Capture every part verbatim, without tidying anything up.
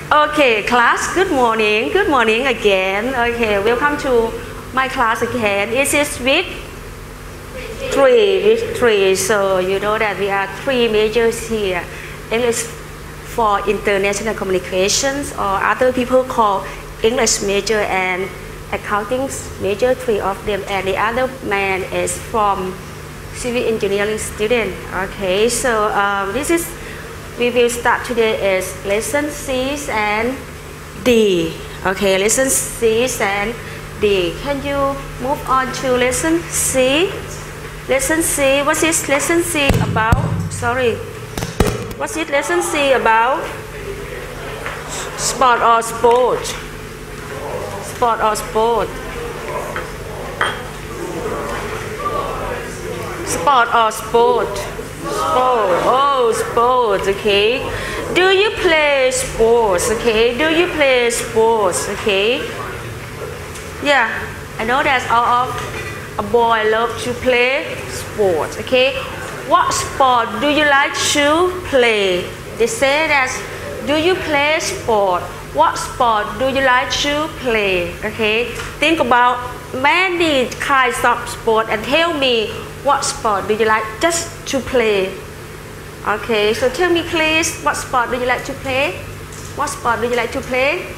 Okay, class, good morning. Good morning again. Okay, welcome to my class again. This is week three, week three. So you know that we are three majors here. English for international communications, or other people call English major and accounting major, three of them. And the other man is from civil engineering student. Okay, so um, this is we will start today is lesson C and D. Okay, lesson C and D. Can you move on to lesson C? Lesson C. What is lesson C about? Sorry. What is lesson C about? Sport or sport? Sport or sport? Sport or sport? Sport. Oh, sports. Okay. Do you play sports? Okay. Do you play sports? Okay. Yeah, I know that all of a boy love to play sports. Okay. What sport do you like to play? They say that. Do you play sport? What sport do you like to play? Okay. Think about many kinds of sport and tell me. What sport do you like just to play? Okay, so tell me please, what sport do you like to play? What sport do you like to play?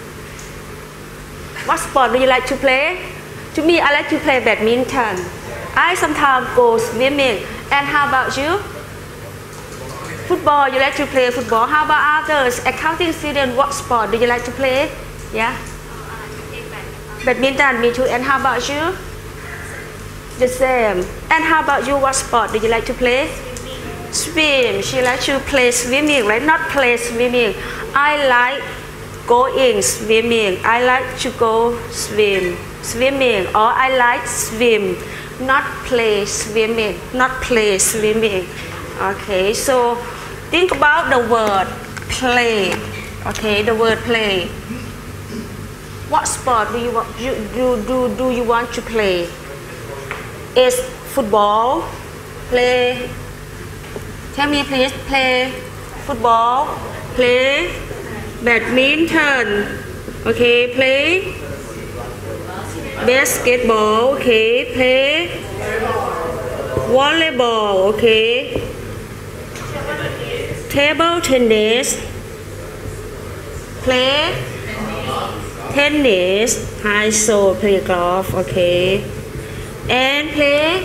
What sport do you like to play? To me, I like to play badminton. I sometimes go swimming. And how about you? Football, you like to play football. How about others? Accounting student, what sport do you like to play? Yeah? Badminton, me too. And how about you? The same. And how about you? What sport do you like to play? Swim. She likes to play swimming, right? Not play swimming. I like going swimming. I like to go swim. Swimming. Or I like swim. Not play swimming. Not play swimming. Okay, so think about the word play. Okay, the word play. What sport do you want, do, do, do, do you want to play? Is football, play, tell me please, play football, play badminton, okay, play basketball, okay, play volleyball, okay, table tennis, play tennis, high school, play golf, okay. And play,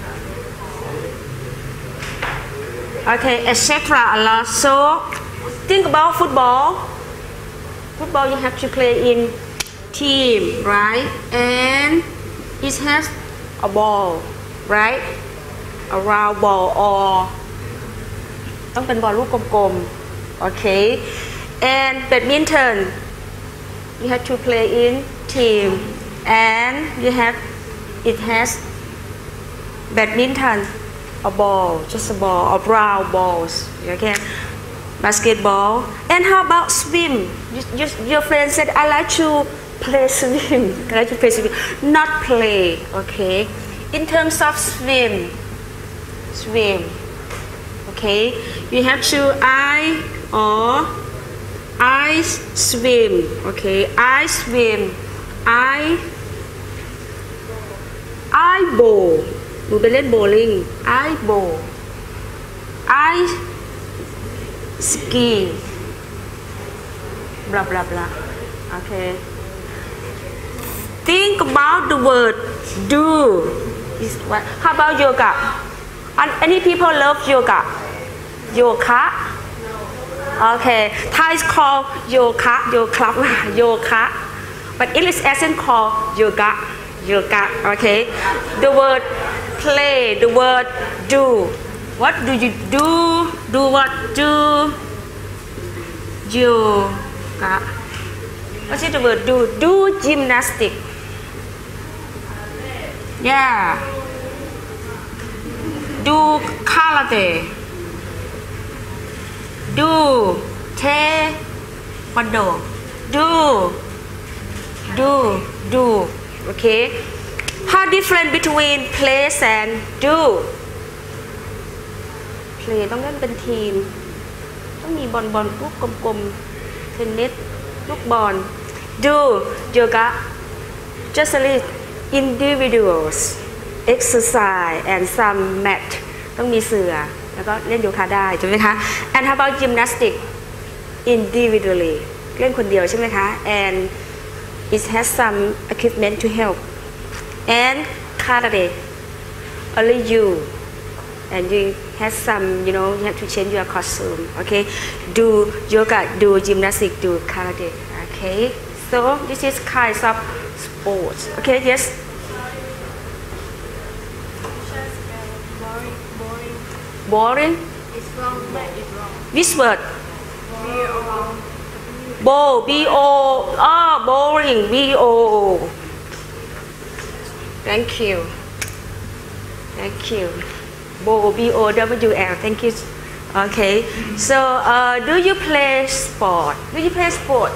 okay, et cetera. A lot. So think about football. Football you have to play in team, right? And it has a ball, right? A round ball or ต้องเป็นบอลลูกกลมๆ Okay. And badminton you have to play in team, and you have it has badminton, a ball, just a ball, or round balls. Okay, basketball. And how about swim? You, you, your friend said I like to play swim. I like to play swim, not play. Okay. In terms of swim, swim. Okay. You have to I or I swim. Okay. I swim. I I bowl หนูไปเล่นโบว์ลิ่ง I bowl I ski blah blah blah okay think about the word do is what how about yoga and any people love yoga yoga okay Thai is called yoga yoga yoga but English accent called yoga yoga. Okay, the word play, the word do. What do you do? Do what? Do yoga. What is the word do? Do gymnastic. Yeah. Do karate. Do taekwondo. Do do do. Okay. How different between play and do? Play ต้องเล่นเป็นทีมต้องมีบอลบอลลูกกลมๆ tennis ลูกบอล do yoga just individuals exercise and some mat ต้องมีเสื่อแล้วก็เล่นโยคะได้ใช่ไหมคะ and how about gymnastic individually เล่นคนเดียวใช่ไหมคะ and it has some equipment to help and karate only you and you have some you know you have to change your costume okay do yoga do gymnastics do karate okay so this is kinds of sports okay yes boring boring boring it's wrong but it's wrong which word B O bo b o oh boring b o thank you thank you bo b o w l thank you okay so uh, do you play sport do you play sport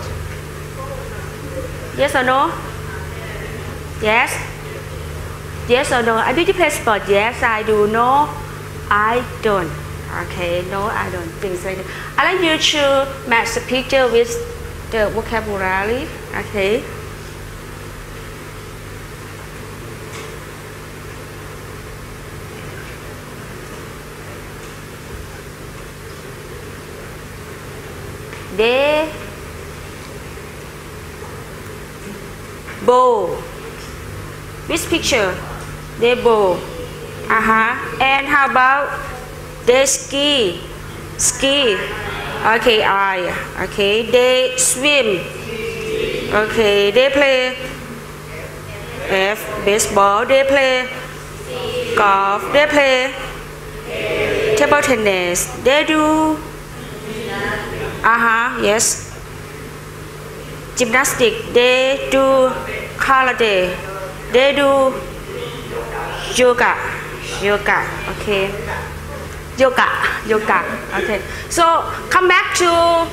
yes or no yes yes or no do you play sport yes I do no I don't okay no I don't things like that I like you to match the picture with the vocabulary okay they bow which picture they bow uh-huh and how about they ski ski okay I okay they swim okay they play F baseball they play golf they play table tennis they do uh-huh yes gymnastics they do karate they do yoga yoga okay yoga yoga okay so come back to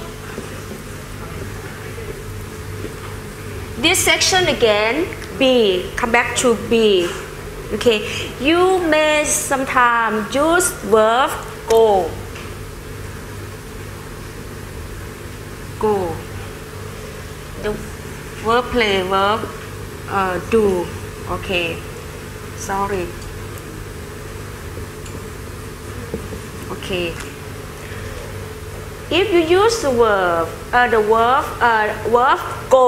this section again B come back to B okay you may sometimes use verb go go the verb play verb uh, do okay sorry okay if you use the verb uh, the verb uh, verb go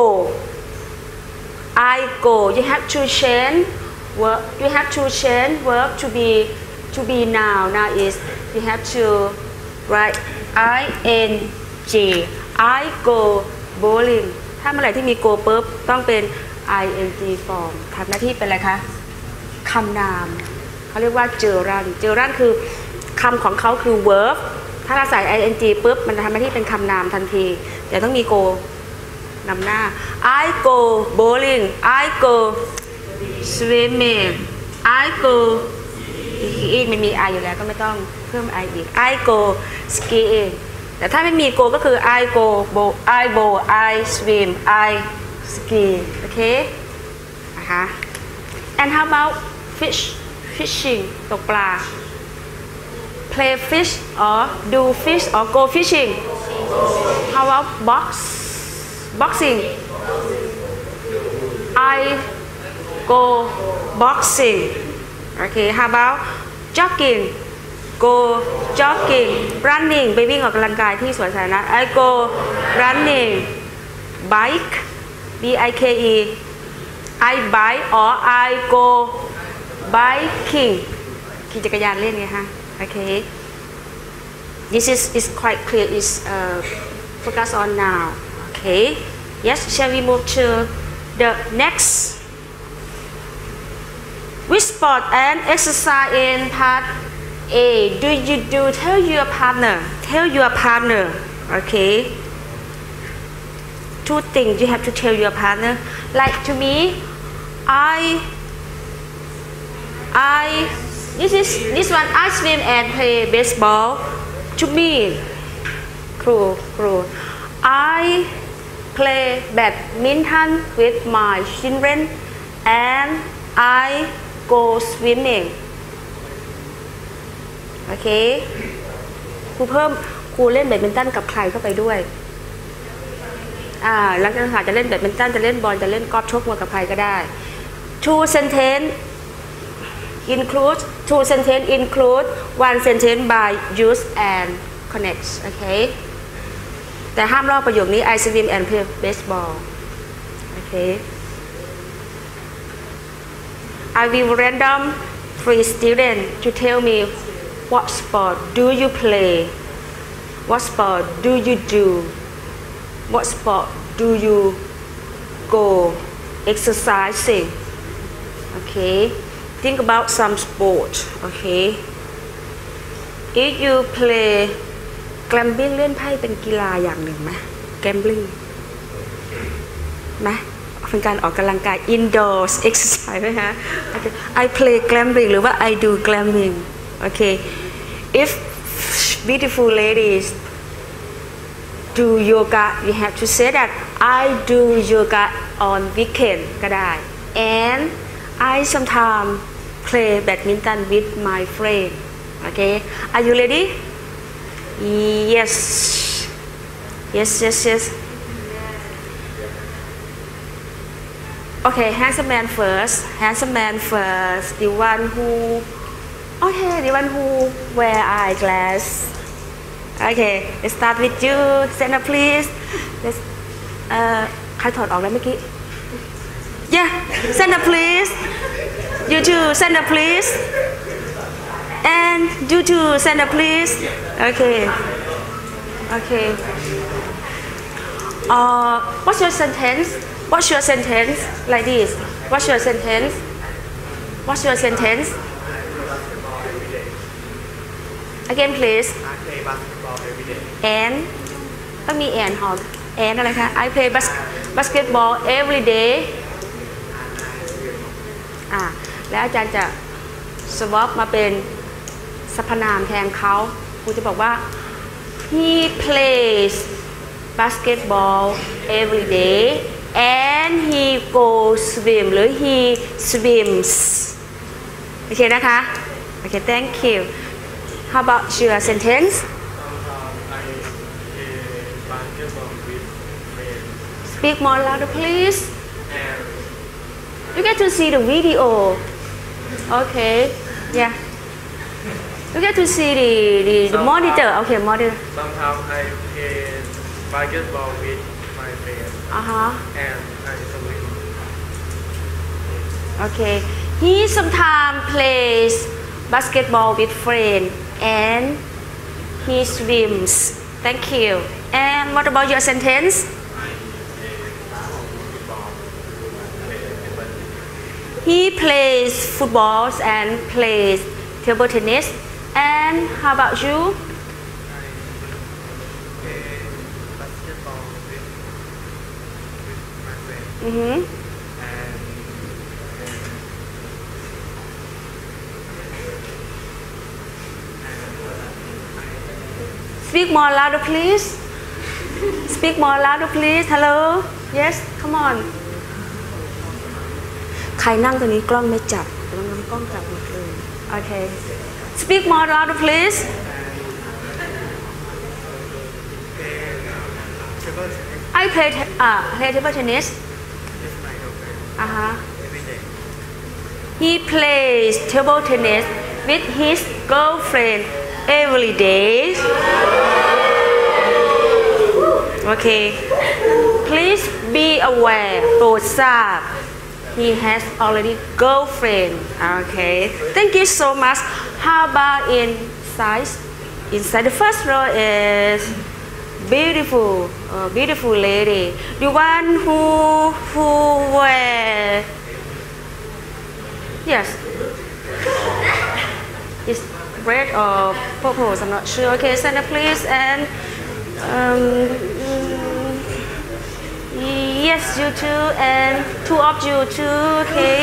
I go you have to change verb you have to change verb to be to be noun now is you have to write I N G I go bowling ถ้าเมื่อไหร่ที่มี go ปุ๊บต้องเป็น I N G form ทำหน้าที่เป็นอะไรคะคำนามเขาเรียกว่าเจอรันเจอรันคือคำของเขาคือ verb ถ้าเราใส่ ing ปุ๊บมันจะทำหน้าที่เป็นคำนามทันทีแต่ต้องมี go นำหน้า I go bowling I go swimming I go อีกมันมี I อยู่แล้วก็ไม่ต้องเพิ่ม I อีก I go skiing แต่ถ้าไม่มี go ก็คือ I go bow I bow I swim I ski โอเคนะคะ and how about fish fishing ตกปลา play fish or do fish or go fishing how about box boxing I go boxing okay how about jogging go jogging running ไปวิ่งออกกำลังกายที่สวนสาธารณะ I go running bike B I K E I bike or I go biking ขี่จักรยานเล่นไงฮะ okay this is is quite clear is uh, focus on now okay yes shall we move to the next which sport and exercise in part A do you do tell your partner tell your partner okay two things you have to tell your partner like to me I I this is this one I swim and play baseball to me ครูครู I play badminton with my children and I go swimming โอเคครูเพิ่มครูเล่นแบดมินตันกับใครเข้าไปด้วยอ่าลักษณะจะเล่นแบดมินตันจะเล่นบอลจะเล่นกอล์ฟชกมวยกับใครก็ได้ two sentence include two sentence include one sentence by use and connect โอเคแต่ห้ามลอกประโยคนี้ I swim and play baseball โอเค I will random three students to tell me what sport do you play what sport do you do what sport do you go exercising okay think about some sport okay if you play gambling เล่นไพ่เป็นกีฬาอย่างหนึ่งไหม gambling ไหมเป็นการออกกำลังกาย indoors exercise ไหมฮะ okay. I play gambling หรือว่า I do gambling okay if beautiful ladies do yoga you have to say that I do yoga on weekend ก็ได้ and I sometimes play badminton with my friend okay are you ready yes yes yes yes okay handsome man first handsome man first the one who okay the one who wear eyeglass okay let's start with you stand up please let's เอ่อใครถอดออกแล้วเมื่อกี้ yeah stand up please you too stand up please and you too stand up please okay okay uh what's your sentence what's your sentence like this what's your sentence what's your sentence again please I play basketball every day and ต้องมี and หอม and อะไรคะ I play bas basketball every day อ่าแล้วอาจารย์จะ swap มาเป็นสรรพนามแทนเขาครูจะบอกว่า he plays basketball every day and he goes swim หรือ he swims โอเคนะคะโอเค thank you how about your sentence I play basketball with friends speak more louder please and you get to see the video okay yeah you get to see the the, the monitor okay monitor sometimes I play basketball with my friends uh-huh and I swim okay he sometimes plays basketball with friends and he swims thank you and what about your sentence he plays football and plays table tennis and how about you play basketball with, with my friends mm-hmm. and speak more louder please speak more louder please hello yes come on ใครนั่งตรงนี้กล้องไม่จับแต่ต้องนำกล้องจับหมดเลยโอเค speak more louder please table tennis I play uh, play table tennis with my girlfriend uh-huh every day he plays table tennis with his girlfriend every day okay please be aware โปรดทราบ he has already girlfriend okay thank you so much how about inside inside the first row is beautiful uh, beautiful lady the one who who wear yes is red or purple I'm not sure okay stand up please and um, yes you too and two of you too okay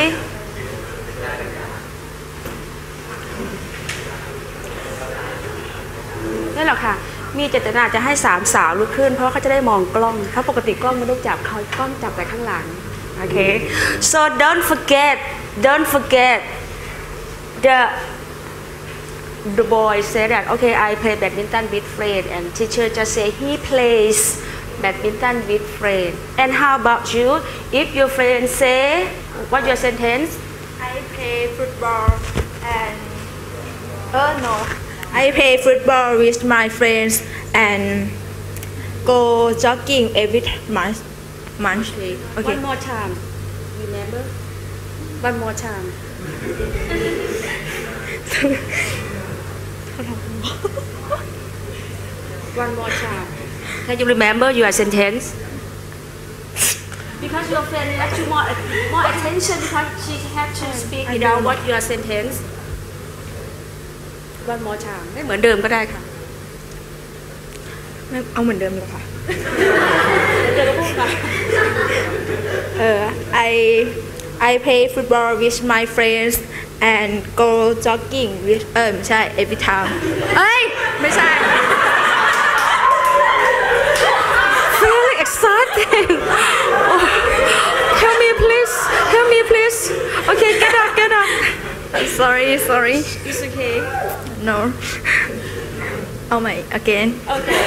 นี่แหละค่ะมีเจตนาจะให้สามสาวลุกขึ้นเพราะเขาจะได้มองกล้องเพราะปกติกล้องไม่ได้จับเขากล้องจับแต่ข้างหลังโอเค so don't forget don't forget the the boy said that okay I play badminton with friend and teacher just say he plays badminton with friend. And how about you? If your friend say, what your sentence? I play football and uh no I play football with my friends and go jogging every month month Okay. okay One more time. Remember? One more time. One more time. Can you remember your sentence? Because your friend has to more more attention because she has to speak without what your sentence. One more time. ไม่เหมือนเดิมก็ได้ค่ะไม่เอาเหมือนเดิมเลยค่ะเดี๋ยวเราพูดกันเออ I I play football with my friends and go jogging with เออไม่ใช่ every time เอ้ยไม่ใช่ Very exciting. Oh, help me please. Help me please. Okay, get up, get up. sorry sorry It's okay. no เอาใหม่ again Okay.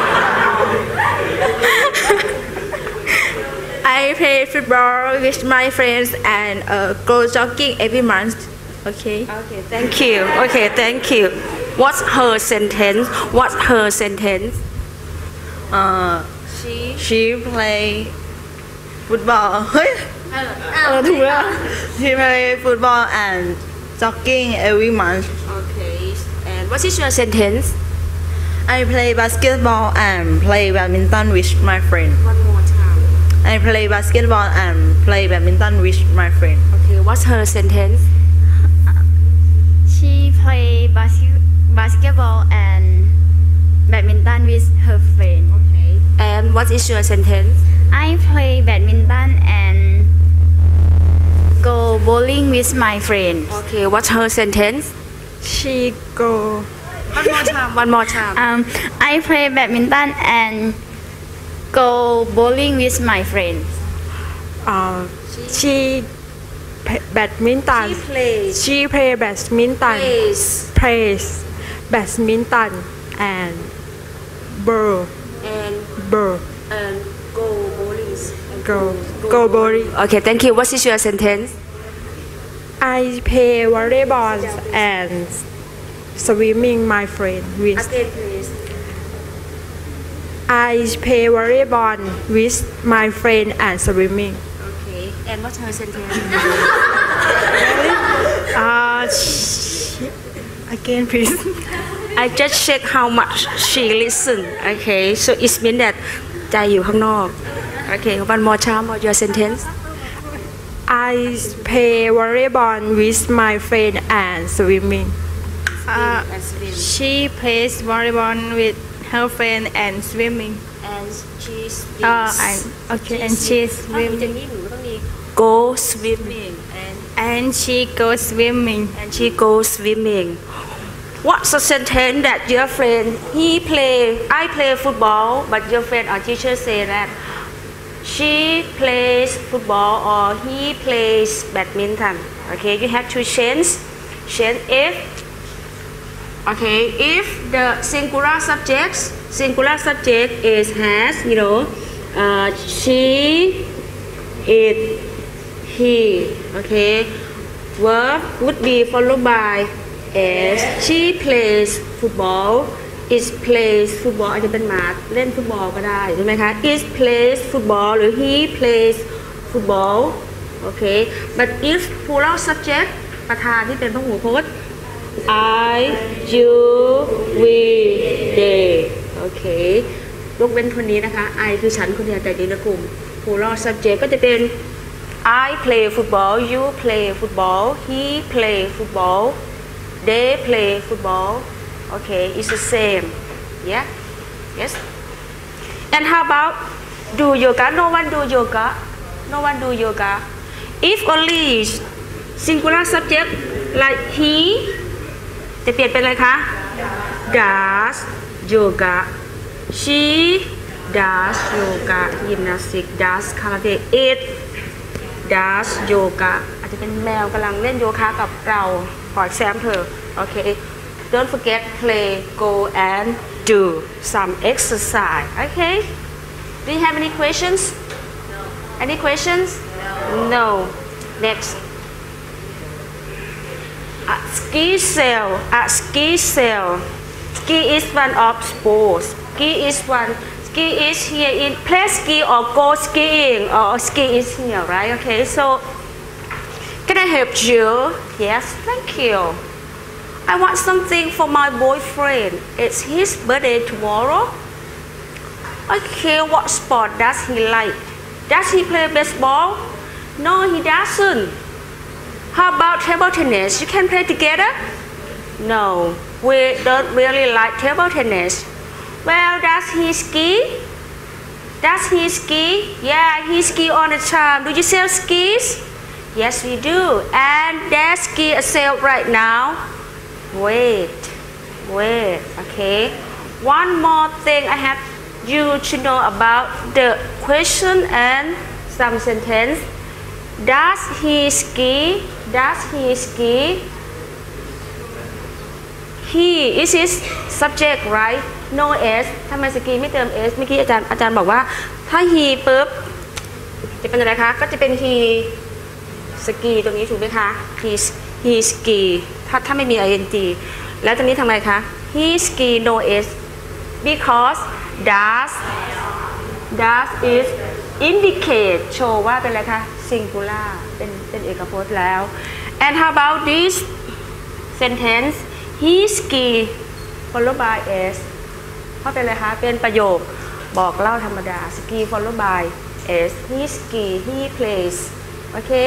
I play football with my friends and uh, go jogging every month okay Okay, thank you. Okay, thank you. What's her sentence? What's her sentence? Uh, She. she play football เฮ้ยเออถูกแล้ว she play football and jogging every month Okay. And what is your sentence? I play basketball and play badminton with my friend One more time. I play basketball and play badminton with my friend Okay, what's her sentence? She play basket basketball and badminton with her friend. Okay. And what is your sentence? I play badminton and go bowling with my friend. Okay, what's her sentence? she go One more time. One more time. Um, I play badminton and go bowling with my friend. Uh, she play badminton. She plays. She play badminton. Plays. Plays badminton and bowl And bowl and go bowling. go go bowling. Okay, thank you. What is your sentence? I play volleyball and swimming. My friend with Again, please. I play volleyball with my friend and swimming. Okay. And what's her sentence? Uh, she- again, please. I just check how much she listen. Okay, so it means that ใจอยู่ข้างนอก Okay, one more time. What your sentence? I play volleyball with my friend and swimming. uh, And swim. she plays volleyball with her friend and swimming And she swims. uh, and okay and she ถ้ามันจะ swim นิ่มมันต้องมี go swimming and and she goes swimming and she goes swimming. What's the sentence that your friend he play I play football but your friend or teacher say that she plays football or he plays badminton? Okay, you have to change change if okay if the singular subject singular subject is has you know uh, she it he okay verb would be followed by as she plays football is plays football อาจจะเป็นหมาเล่นฟุตบอลก็ได้ใช่ไหมคะ is plays football หรือ he plays football okay but if plural subject ประธานที่เป็นพหูพจน์ I you we they okay ยกเว้นคนนี้นะคะ I คือฉันคนเดียวแต่อยู่ในกลุ่ม plural subject ก็จะเป็น I play football you play football he play football they play football okay it's the same yeah yes and how about do yoga no one do yoga no one do yoga if only singular subject like he จะเปลี่ยนเป็นอะไรคะ does yoga she does yoga gymnastics does karate it does yoga อาจจะเป็นแมวกำลังเล่นโยคะกับเรา for example okay don't forget play go and do some exercise okay Do you have any questions? Any questions? No. Next. A ski sail. A ski sail. Ski is one of sports. Ski is one. Ski is here in play ski or go skiing or ski is here, right? Okay. So, can I help you? Yes. Thank you. I want something for my boyfriend. It's his birthday tomorrow. Okay, what sport does he like? Does he play baseball? No, he doesn't. How about table tennis? You can play together? No, we don't really like table tennis. Well, does he ski? Does he ski? Yeah, he ski all the time. Do you sell skis? Yes, we do. And there's ski a sale right now. Wait, wait, okay. One more thing I have you to know about the question and some sentence. Does he ski? Does he ski? He is his subject, right? No s ทำไมสกีไม่เติม s เมื่อกี้อาจารย์อาจารย์บอกว่าถ้า he ปุ๊บจะเป็นอะไรคะก็จะเป็น he สกีตรงนี้ถูกไหมคะ he he ski ถ้าถ้าไม่มี ing แล้วตรงนี้ทำไงคะ he ski no s because does does is indicate โชว์ว่าเป็นอะไรคะ singular เป็นเป็นเอกพจน์แล้ว and how about this sentence he ski followed by s เพราะเป็นอะไรคะเป็นประโยคบอกเล่าธรรมดา ski followed by s he ski he plays okay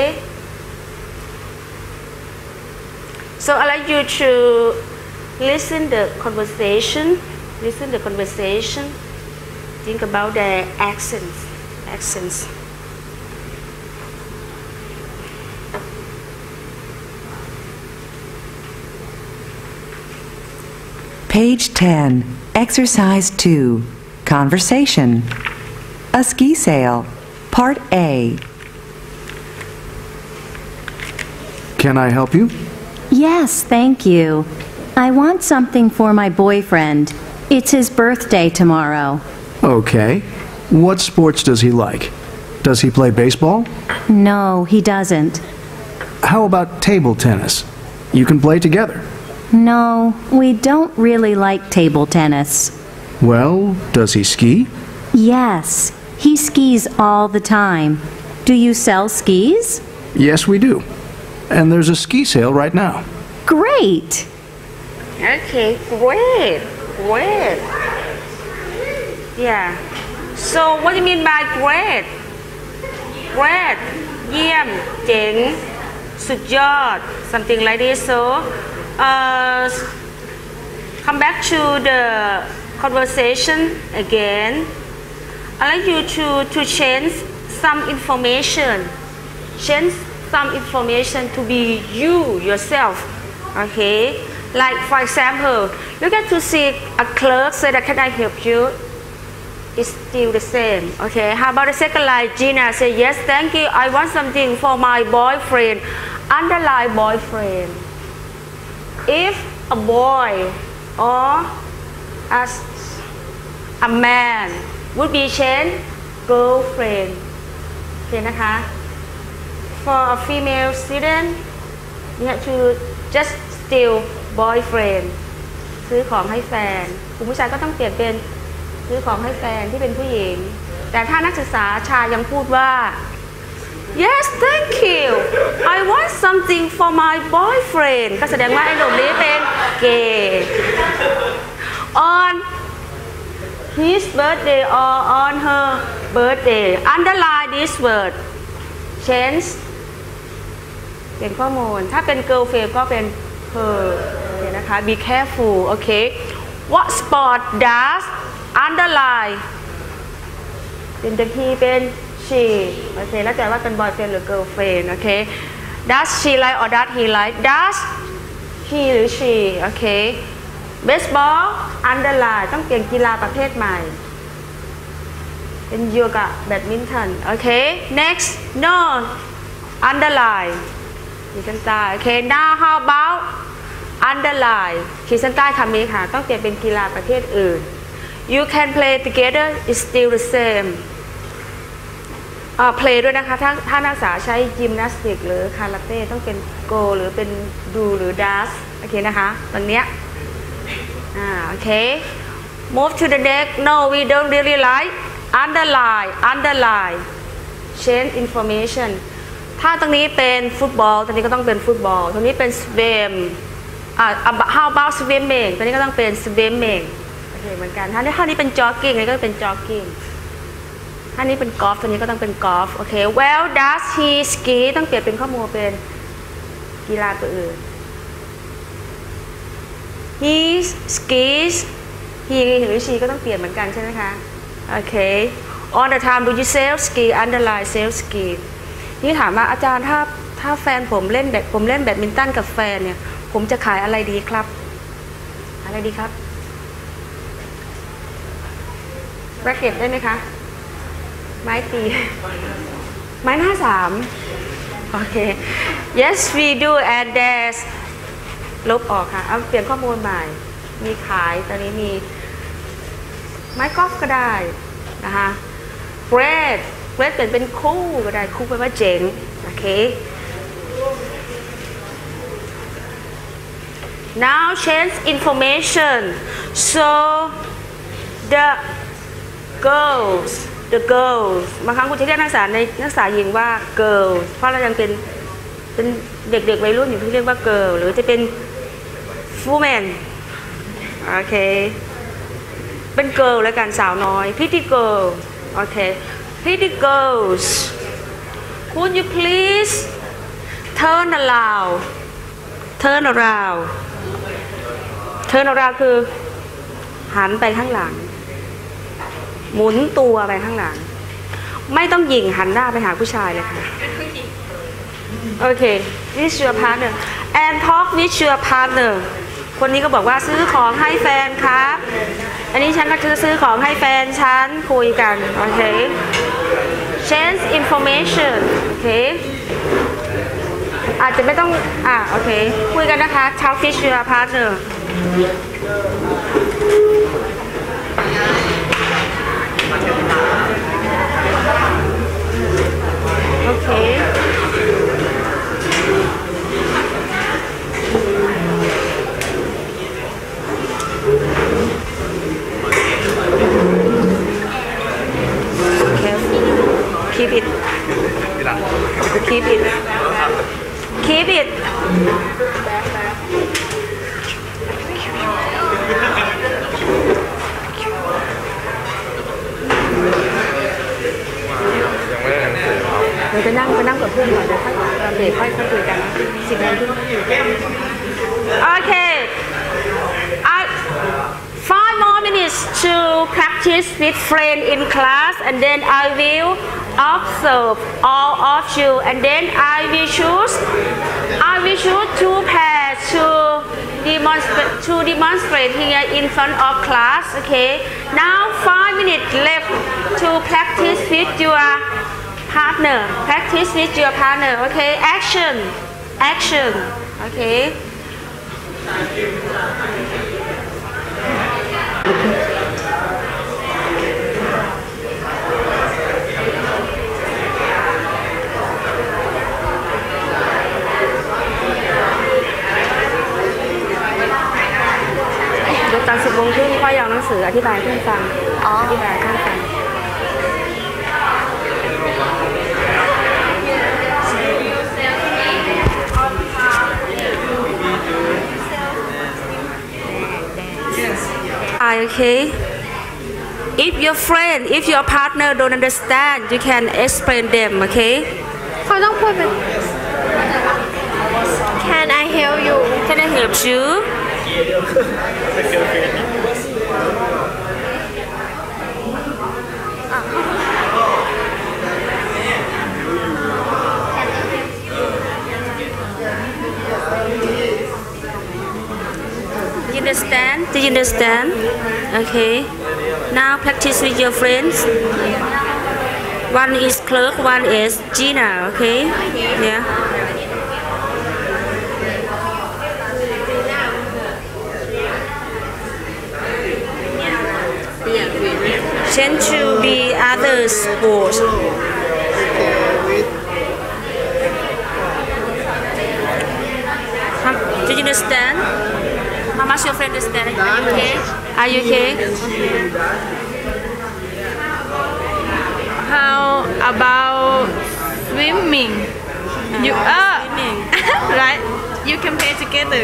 so I like you to listen the conversation listen the conversation think about their accents accents Page ten, Exercise two, Conversation. A ski sail, Part A. Can I help you? Yes, thank you. I want something for my boyfriend. It's his birthday tomorrow. Okay. What sports does he like? Does he play baseball? No, he doesn't. How about table tennis? You can play together. No, we don't really like table tennis. Well, does he ski? Yes, he skis all the time. Do you sell skis? Yes, we do. And there's a ski sale right now. Great! Okay, great, great. Yeah. So what do you mean by great? Great. เยี่ยม เจ๋ง สุดยอด something like this. So, uh, come back to the conversation again. I'd like you to, to change some information. Change some information to be you yourself. Okay? Like for example, you get to see a clerk say that can I help you? It's still the same. Okay? How about the second line? Gina say yes, thank you. I want something for my boyfriend. Underline boyfriend. If a boy or as a man would be changed girlfriend. Okay นะคะ For a female student, you have to just still boyfriend ซื้อของให้แฟนคุณผู้ชายก็ต้องเปลี่ยนเป็นซื้อของให้แฟนที่เป็นผู้หญิงแต่ถ้านักศึกษาชายยังพูดว่า yes thank you I want something for my boyfriend ก็แสดงว่าไอ้หนุ่มนี้เป็นเกย์ on his birthday or on her birthday underline this word change เป็นข้อมูลถ้าเป็น girlfriend ก็เป็น her โอเคนะคะ be careful โอเค what sport does underline เป็นเด็กที่เป็น she โอเคแล้วแต่ว่าเป็น boyfriend หรือ girlfriend โอเค does she like or does he like does he หรือ she โอเค baseball underline ต้องเปลี่ยนกีฬาประเภทใหม่เป็นโยคะแบดมินตันโอเค next no underline ขีดเส้นใต้โอเค now how about underline ขีดเส้นใต้คำนี้ค่ะต้องเปลี่ยนเป็นกีฬาประเภทอื่น you can play together is still the same อ่า play ด้วยนะคะถ้าถ้านักศึกษาใช้ยิมนาสติกหรือคาราเต้ต้องเป็น go หรือเป็น do หรือ does โอเคนะคะตรงเนี้ยอ่าโอเค move to the next no we don't really like underline underline change information ถ้าตรงนี้เป็นฟุตบอลตรงนี้ก็ต้องเป็นฟุตบอลตรงนี้เป็น swim อ่า how about swimming ตรงนี้ก็ต้องเป็น swimming โอเคเหมือนกันถ้าถ้านี้เป็น jogging อันนี้ก็เป็น jogging ถ้านี้เป็น golf ตัวนี้ก็ต้องเป็น golf โอเค well does he ski ต้องเปลี่ยนเป็นข้อมูลเป็นกีฬาตัวอื่น he skis he หรือ she ก็ต้องเปลี่ยนเหมือนกันใช่ไหมคะโอเค all the time do you self ski underline self ski นี่ถามว่าอาจารย์ถ้าถ้าแฟนผมเล่นแบบผมเล่นแบดมินตันกับแฟนเนี่ยผมจะขายอะไรดีครับอะไรดีครับแร็คเก็ตได้ไหมคะไม้ตีไม้หน้าสามโอเค yes we do and there's ลบออกค่ะเอาเปลี่ยนข้อมูลใหม่มีขายตอนนี้มีไม้กอล์ฟก็ได้นะคะ great great เปลี่ยนเป็นคู่ก็ได้คู่แปลว่าเจ๋งโอเค now change information so the girls the girls บางครั้งคุณจะเรียกนักศึกษาในนักศึกษาหญิงว่า girls เพราะเรายังเป็นเป็นเด็กๆวัยรุ่นอยู่ที่เรียกว่า girl หรือจะเป็น woman โอเคเป็น girl แล้วกันสาวน้อย pretty girl โอเค pretty girls could you please turn around turn around turn around คือหันไปข้างหลังหมุนตัวไปข้างหลังไม่ต้องหยิ่งหันหน้าไปหาผู้ชายเลยค่ะโอเค with your partner and talk with your partner คนนี้ก็บอกว่าซื้อของให้แฟนครับอันนี้ฉันก็จะซื้อของให้แฟนฉันคุยกันโอเค change information โอเคอาจจะไม่ต้องอ่ะโอเคคุยกันนะคะ talk with your partnerโอเคkeep it keep it keep it เราจะนั่งไปนั่งกับเพื่อนก่อนเดี๋ยวค่อยตอนเบรกค่อยค่อยคุยกันสิบนาทีโอเค five more minutes to practice with friend in class and then I will observe all of you and then I will choose I will choose two pairs to demonstrate to demonstrate here in front of class okay now five minutes left to practice with your partner practice with your partner okay action action okay เดี๋ยวตอนสิบโมงครึ่งก็ยาวหนังสืออธิบายให้ฟังอ๋ออธิบายให้ฟังOkay. If your friend, if your partner don't understand, you can explain them. Okay. เขาต้องพูดเป็น Can I help you? Can I help you? Do you understand? Do you understand? Okay. Now practice with your friends. One is Clark, one is Gina. Okay. Yeah. Yeah. Tend to be other sports. Do you understand? How much your friend understand? Are you okay? Are you okay? How about swimming? You are right. You can play together.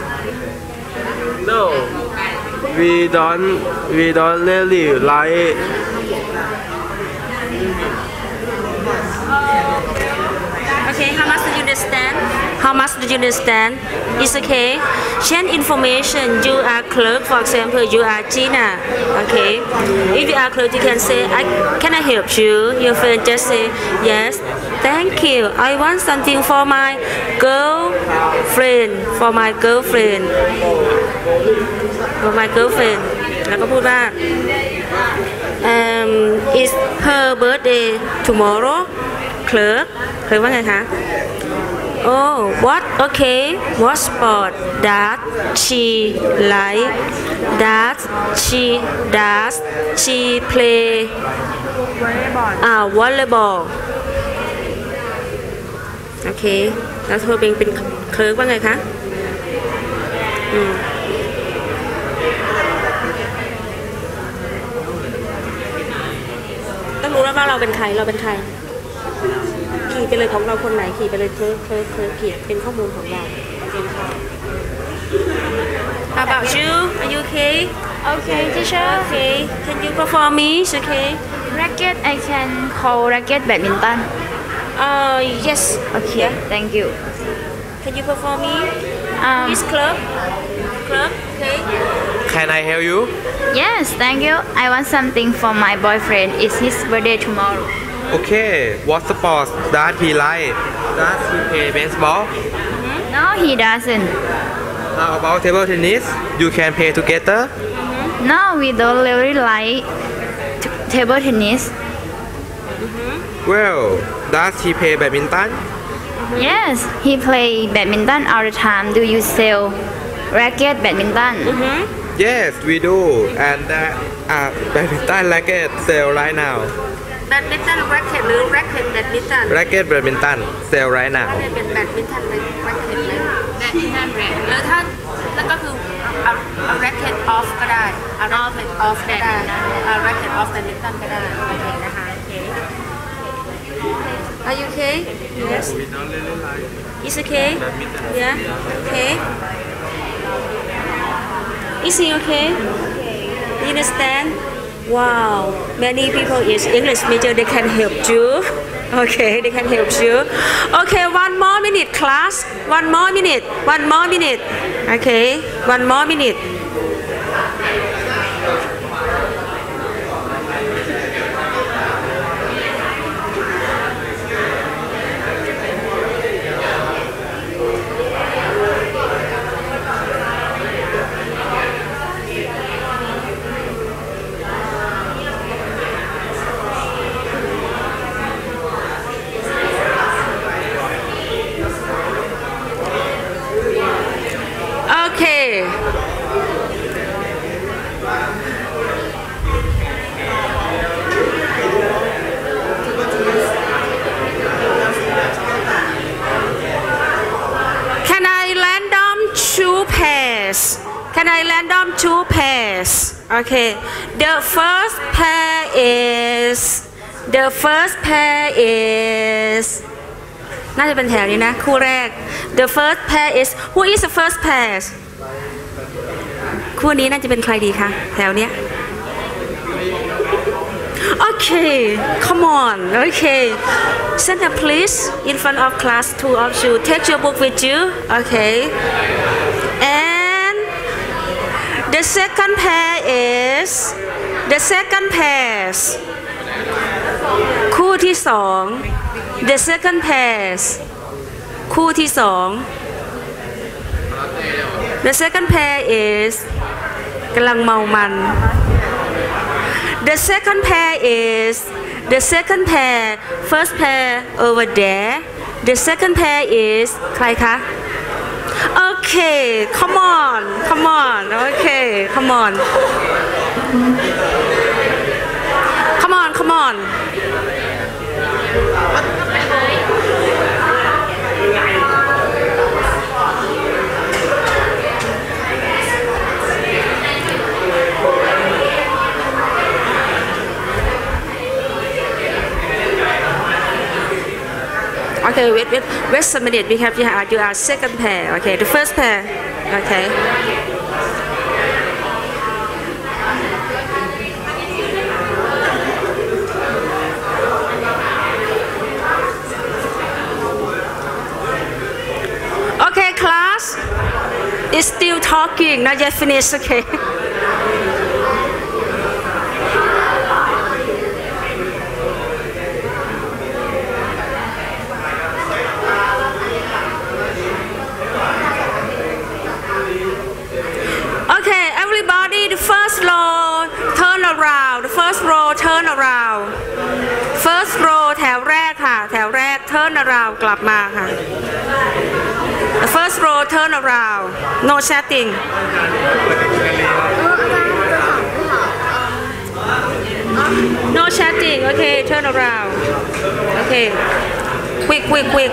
No, we don't. We don't really like. Okay, how much do you understand? How much do you understand? It's okay. Change information. You are clerk, for example. You are Gina. Okay. If you are clerk, you can say, I, "Can I help you?" Your friend just say, "Yes, thank you. I want something for my girlfriend. For my girlfriend. For my girlfriend." แล้วก็พูดว่า um, It's her birthday tomorrow. Clerk เคยว่าไงคะ Oh what okay what sport does she like does she does she play volleyball อ่า volleyball โอเคแล้วเธอเป็นเป็นเคลิร์กว่าไงคะอืมต้องรู้แล้วว่าเราเป็นใครเราเป็นใครขี่ไปเลยของเราคนไหนขี่ไปเลยเคยเคยเคยเขียนเป็นข้อมูลของเรา How about you? Are you okay? Okay, teacher. Okay. Can you perform me? Okay. Racket, I can call racket badminton. Uh, yes. Okay, Yeah. thank you. Can you perform me? Um, Which club? Club. Okay. Can I help you? yes, thank you. I want something for my boyfriend. It's his birthday tomorrow. Okay. What sport does he like? Does he play baseball? No, he doesn't. How about table tennis? You can play together. No, we don't really like t- table tennis. Well, does he play badminton? Yes, he play badminton all the time. Do you sell racket badminton? Yes, we do. And that uh, badminton racket sale right now. Badminton racket หรือ racket badminton Racket badminton sale right now. ก็เป็น badminton racket เลย badminton racket แล้วถ้าแล้วก็คือ a a racket off ก็ได้ a racket off ก็ได้ a racket off badminton ก็ได้โอเคนะคะโอเค Are you okay? Yes. It's okay? Yeah. Okay. Is he okay? You understand? Wow. Many people is English major. They can help you. Okay, they can help you. Okay, one more minute, class. One more minute. One more minute. Okay, one more minute. Okay. Can I random two pairs? Can I random two pairs? Okay. The first pair is the first pair is น่าจะเป็นแถวนี้นะคู่แรก The first pair is who is the first pair คู่นี้น่าจะเป็นใครดีคะแถวเนี้ย Okay come on okay center please in front of class two of you take your book with you okay and the second pair is the second pairs คู่ที่สอง The second pairs คู่ที่สอง The second pair is กำลังเมามัน The second pair is The second pair first pair over there The second pair is ใครคะ Okay come on come on Okay come on on Okay, wait, wait, wait a minute. We have you are, you are second pair. Okay, the first pair. Okay. Okay, class is still talking. Not yet finished. Okay. The first row turn around the first row turn around first row แถวแรกค่ะแถวแรก turn around กลับมาค่ะ the first row turn around no chatting no chatting okay turn around okay quick quick quick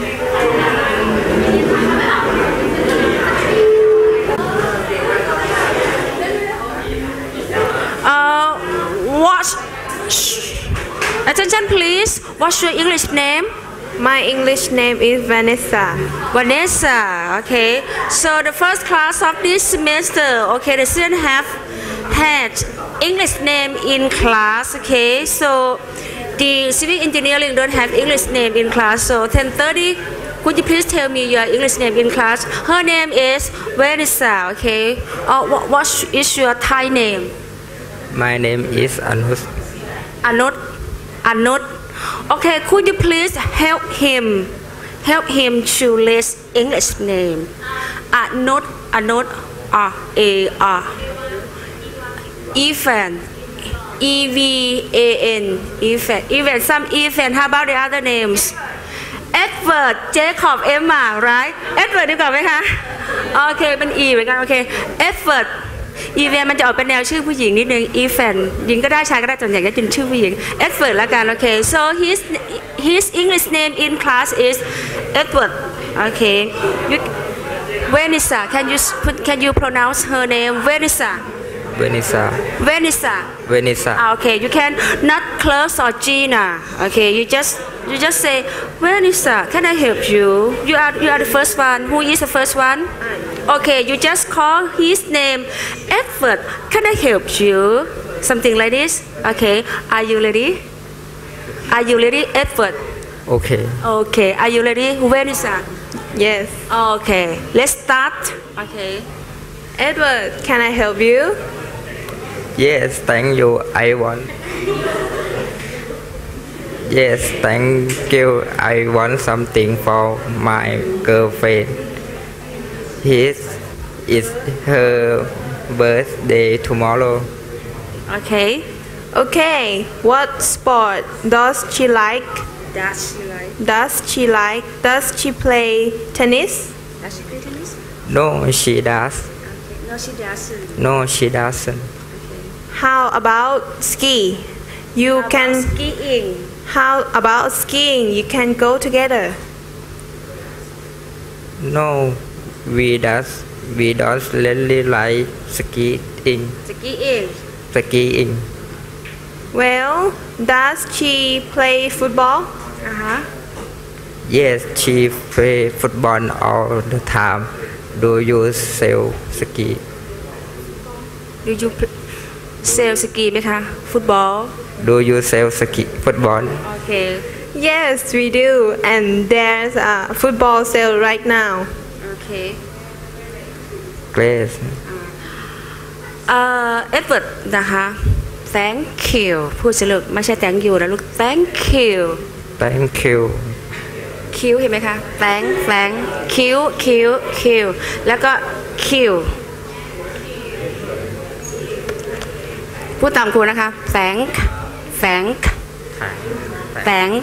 Uh, what? Attention, please. What's your English name? My English name is Vanessa. Vanessa. Okay. So the first class of this semester, okay, the students have had English name in class. Okay. So the civil engineering don't have English name in class. So ten thirty. Could you please tell me your English name in class? Her name is Vanessa. Okay. Uh, what, what is your Thai name? My name is Anut. Anut. Anut. Okay, could you please help him? Help him to list English name. Anut. Anut. R A R. Evan. E V A N. Evan. Even some Evan. How about the other names? Edward, Jacob, Emma, right? Edward ดีกว่าไหมคะโอเคเป็น E เหมือนกันโอเค Edwardอีเวนมันจะออกเป็นแนวชื่อผู้หญิงนิดนึงอีแฟนหญิงก็ได้ชายก็ได้ส่วนใหญ่จะเป็นชื่อผู้หญิงเอ็ดเวิร์ดละกันโอเค so his his English name in class is Edward okay you Vanessa can you can you pronounce her name Vanessa Vanessa Vanessa Vanessa okay you can not Claire or Gina okay you just you just say Vanessa can I help you you are you are the first one who is the first one Okay, you just call his name Edward. Can I help you? Something like this. Okay, are you ready? Are you ready, Edward? Okay. Okay, are you ready, Vanessa? Yes. Okay, let's start. Okay. Edward, can I help you? Yes, thank you. I want. Yes, thank you. I want something for my girlfriend. His is her birthday tomorrow. Okay. Okay. What sport does she like? Does she like? Does she like? Does she play tennis? Does she play tennis? No, she does. Okay. No, she doesn't. No, she doesn't. How about ski? You How can. about skiing? How about skiing? You can go together. No, we does we don't really like skiing. Skiing. Skiing. Well, does she play football? Uh-huh. Yes, she play football all the time. Do you sell ski? Do you sell ski ไหมคะ Football. Do you sell ski football? Okay. Yes, we do. And there's a football sale right now. Okay. Great. เอ่อ Edward นะคะ Thank you พูดสิลูกไม่ใช่ Thank you นะลูก Thank you Thank you. คิวเห็นไหมคะ Thank Thank คิวคิวคิวแล้วก็คิวพูดตามครูนะคะ Thank Thank Thank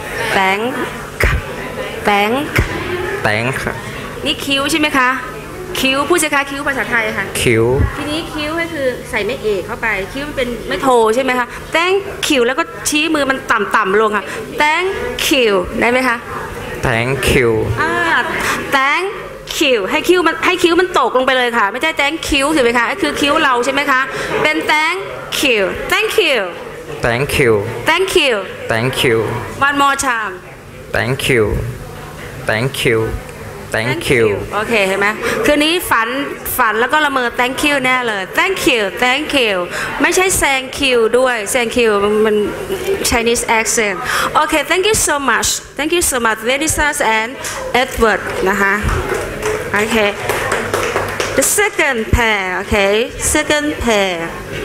Thank Thank Thank. นี่คิวใช่ไหมคะคิ้วพูดสิคะคิ้วภาษาไทยค่ะคิ้วทีนี้คิ้วก็คือใส่ไม่เอกเข้าไปคิ้วมันเป็นไม่โทใช่ไหมคะ thank you แล้วก็ชี้มือมันต่ำๆลงค่ะ thank you ได้ไหมคะ thank you อ่า thank you ให้คิ้วมันให้คิ้วมันตกลงไปเลยค่ะไม่ใช่ thank you ใช่ไหมคะคือคิ้วเราใช่ไหมคะเป็น thank you thank you thank you thank you thank you one more time thank you thank you thank you โอเคเห็นไหมคืนนี้ฝันฝันแล้วก็ละเมอ thank you แน่เลย thank you thank you ไม่ใช่ thank you ด้วย thank you มัน Chinese accent โอเค thank you so much thank you so much Vanessa and Edward นะคะโอเค the second pair โอเค second pair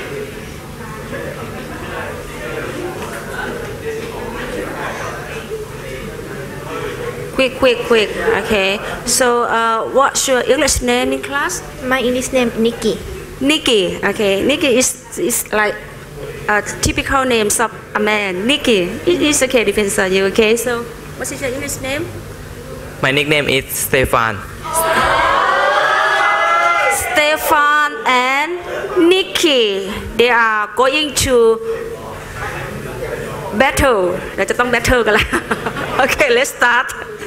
quick quick quick okay so uh, what's your English name in class My English name Nikki. Nikki okay Nikki is is like uh, typical names of a man Nikki it is okay depends on you okay so what is your English name my nickname is Stefan Stefan and Nikki they are going to battle เราจะต้อง battle กันแล้ว okay let's start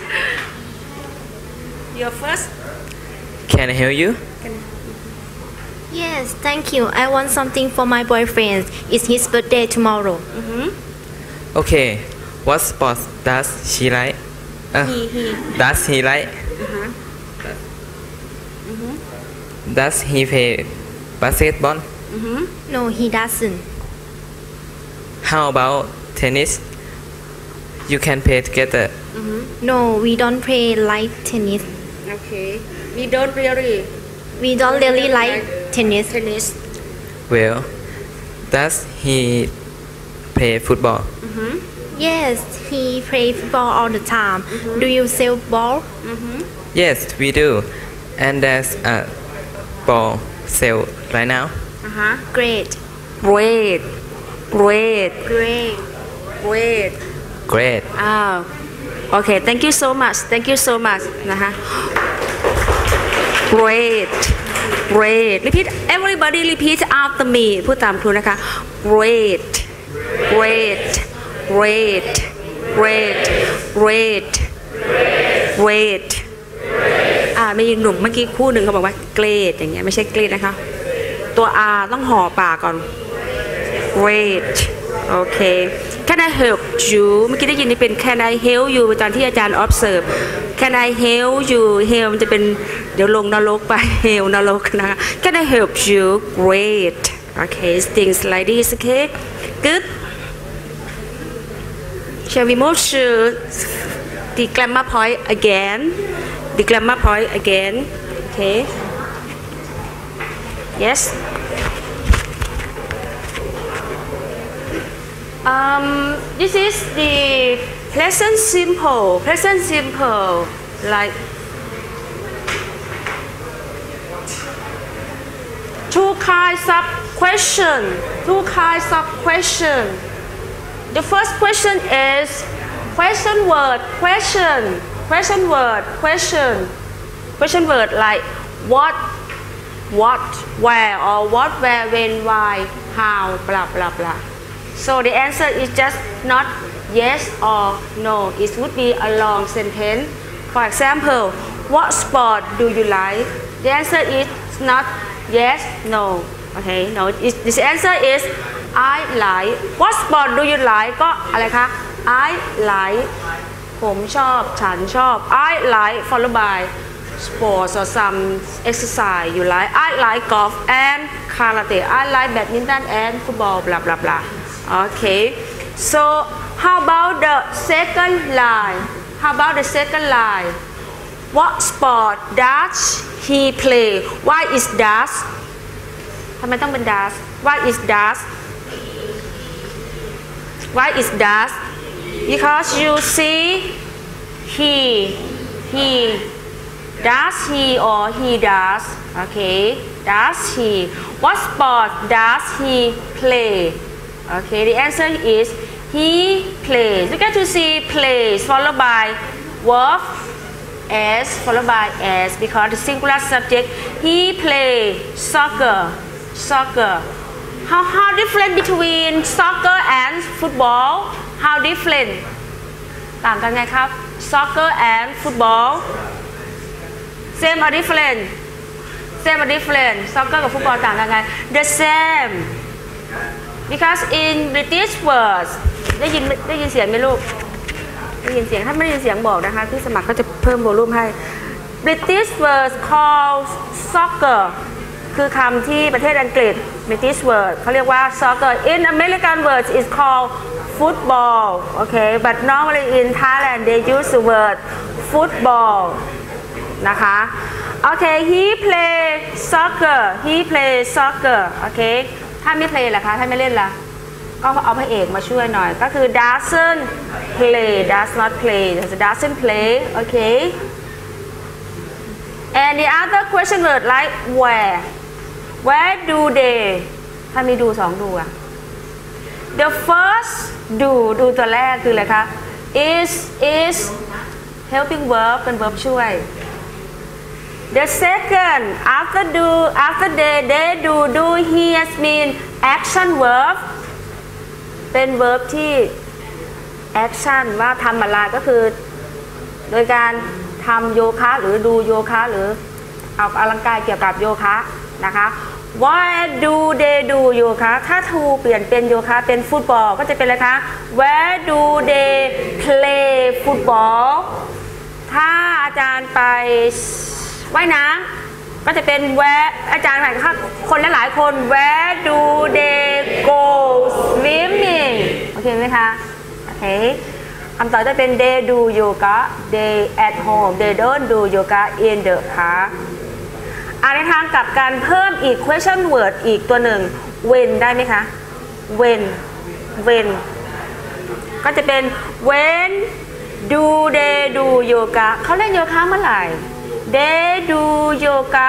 your first can I help you Yes, thank you. I want something for my boyfriend. It's his birthday tomorrow. okay what sports does she like uh, he he does he like uh-huh. mm-hmm. does he play basketball Mm-hmm. No, he doesn't. how about tennis you can play together Mm-hmm. No, we don't play like tennis. okay we don't really We don't really like tennis. tennis well does he play football mm-hmm. Yes, he plays football all the time. Do you sell ball? Mm-hmm. yes we do and there's a ball sale right now uh-huh Great. great great Great. great great อ้าวโอเค thank you so much thank you so much นะคะ great great repeat everybody repeat after me พูดตามครูนะคะ great great great great great great อ่ามีหนุ่มเมื่อกี้คู่หนึ่งเขาบอกว่า great อย่างเงี้ยไม่ใช่ great นะคะตัว R ต้องห่อปากก่อน great โอเค Can I help you เมื่อกี้ได้ยินนี่เป็น Can I help you ตอนที่อาจารย์ observe Can I help you help มันจะเป็นเดี๋ยวลงนรกไป help นรกนะคะ Can I help you Great Okay things like this okay Good Shall we move to the grammar point again the grammar point again Okay Yes Um, this is the present simple. Present simple, like two kinds of question. Two kinds of question. The first question is question word. Question. Question word. Question. Question word like what, what, where, or what, where, when, why, how, blah blah blah. So the answer is just not yes or no. It would be a long sentence. For example, what sport do you like? The answer is not yes, no. Okay, no. It, this answer is I like. What sport do you like? ก็อะไรคะ I like ผมชอบฉันชอบ I like followed by sports or some exercise you like. I like golf and karate. I like badminton and football. Blah blah blah. Okay, so how about the second line? How about the second line? What sport does he play? Why is does? ทำไมต้องเป็น does? Why is does? Why is does? Because you see he, he, does he or he does? Okay, does he? What sport does he play? Okay, the answer is he plays. You get to see plays followed by verb s followed by s because the singular subject he play soccer soccer how how different between soccer and football how different ต่างกันไงครับ soccer and football same or different same or different soccer กับฟุตบอลต่างกันไง the same because in British words ได้ยินได้ยินเสียงไหมลูกได้ยินเสียงถ้าไม่ได้ยินเสียงบอกนะคะพี่สมัครก็จะเพิ่มโวลูมให้ British words call soccer คือคำที่ประเทศอังกฤษ British word เขาเรียกว่า soccer in American words is called football okay but normally in Thailand they use the word football นะคะโอเค he play soccer he play soccer โอเคถ้าไม่ play ล่ะคะถ้าไม่เล่นล่ะก็เอาพระเอกมาช่วยหน่อยก็คือ doesn't play does not play doesn't play okay and the other question word like where where do they ถ้ามีดูสองดูอะ the first do ดูตัวแรกคืออะไรคะ is is helping verb เป็น verb ช่วย the second after do after they they do do here mean action verb เป็น verb ที่ action ว่าทำอะไรก็คือโดยการทำโยคะหรือดูโยคะหรือออกกำลังกายเกี่ยวกับโยคะนะคะ Where do they do โยคะถ้า to เปลี่ยนเป็นโยคะเป็นฟุตบอลก็จะเป็นอะไรคะ Where do they play football ถ้าอาจารย์ไปว่ายน้ำก็จะเป็น Where อาจารย์หมายถึงคนหลายๆคน Where do they go swimming โอเคไหมคะโอเคคำตอบจะเป็น they do yoga they at home they don't do yoga in the park อ่านในทางกลับการเพิ่มอีก question word อีกตัวหนึ่ง when ได้ไหมคะ when when ก็จะเป็น when do they do yoga เขาเล่นโยคะเมื่อไหร่ they do yoga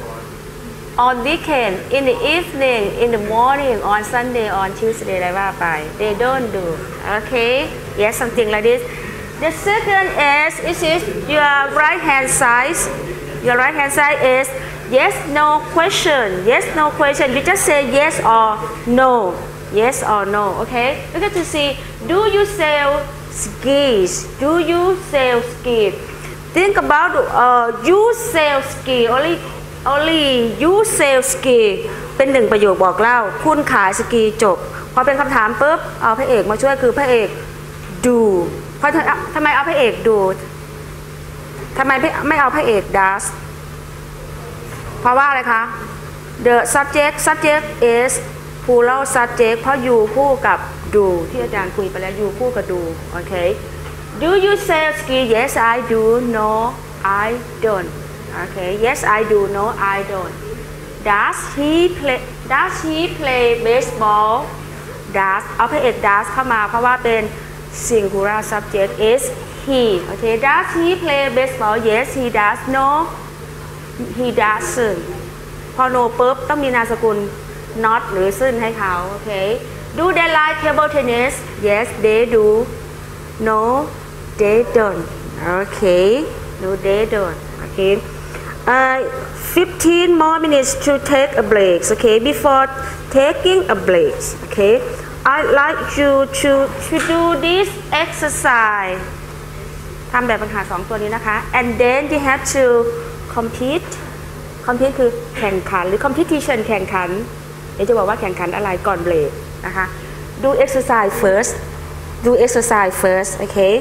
on weekend in the evening in the morning on Sunday on Tuesday อะไรว่าไป they don't do okay yes something like this the second is is is your right hand side your right hand side is yes no question yes no question you just say yes or no yes or no okay look at to see do you sell skis do you sell ski think about uh, you sell ski only only you sell ski เป็นหนึ่งประโยคบอกเล่าคุณขายสกีจบพอเป็นคำถามปุ๊บเอาพระเอกมาช่วยคือพระเอก do เพราะทำไมเอาพระเอก do ทำไมไม่เอาพระเอก does เพราะว่าอะไรคะ the subject subject is plural subject เพราะ you คู่กับ do ที่อาจารย์คุยไปแล้ว you คู่กับ do โอเค do you sell ski yes I do no I don't okay yes I do no I don't does he play does he play baseball does เอาพระเอก does เข้ามาเพราะว่าเป็น singular subject is he okay does he play baseball yes he does no he doesn't พอ no ปุ๊บต้องมีนามสกุล not หรือซึ่งให้เขาโอเค do they like table tennis yes they do no they don't okay no they don't okay uh, fifteen more minutes to take a break okay before taking a break okay I'd like you to to do this exercise ทำแบบปัญหาสองตัวนี้นะคะ and then you have to compete compete คือแข่งขันหรือ competition แข่งขันเดี๋ยวจะบอกว่าแข่งขันอะไรก่อนเบรกนะคะ do exercise first do exercise first okay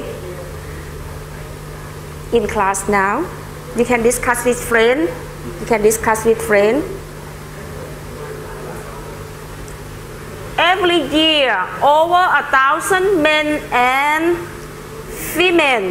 in class now you can discuss with friend you can discuss with friend every year over a thousand men and women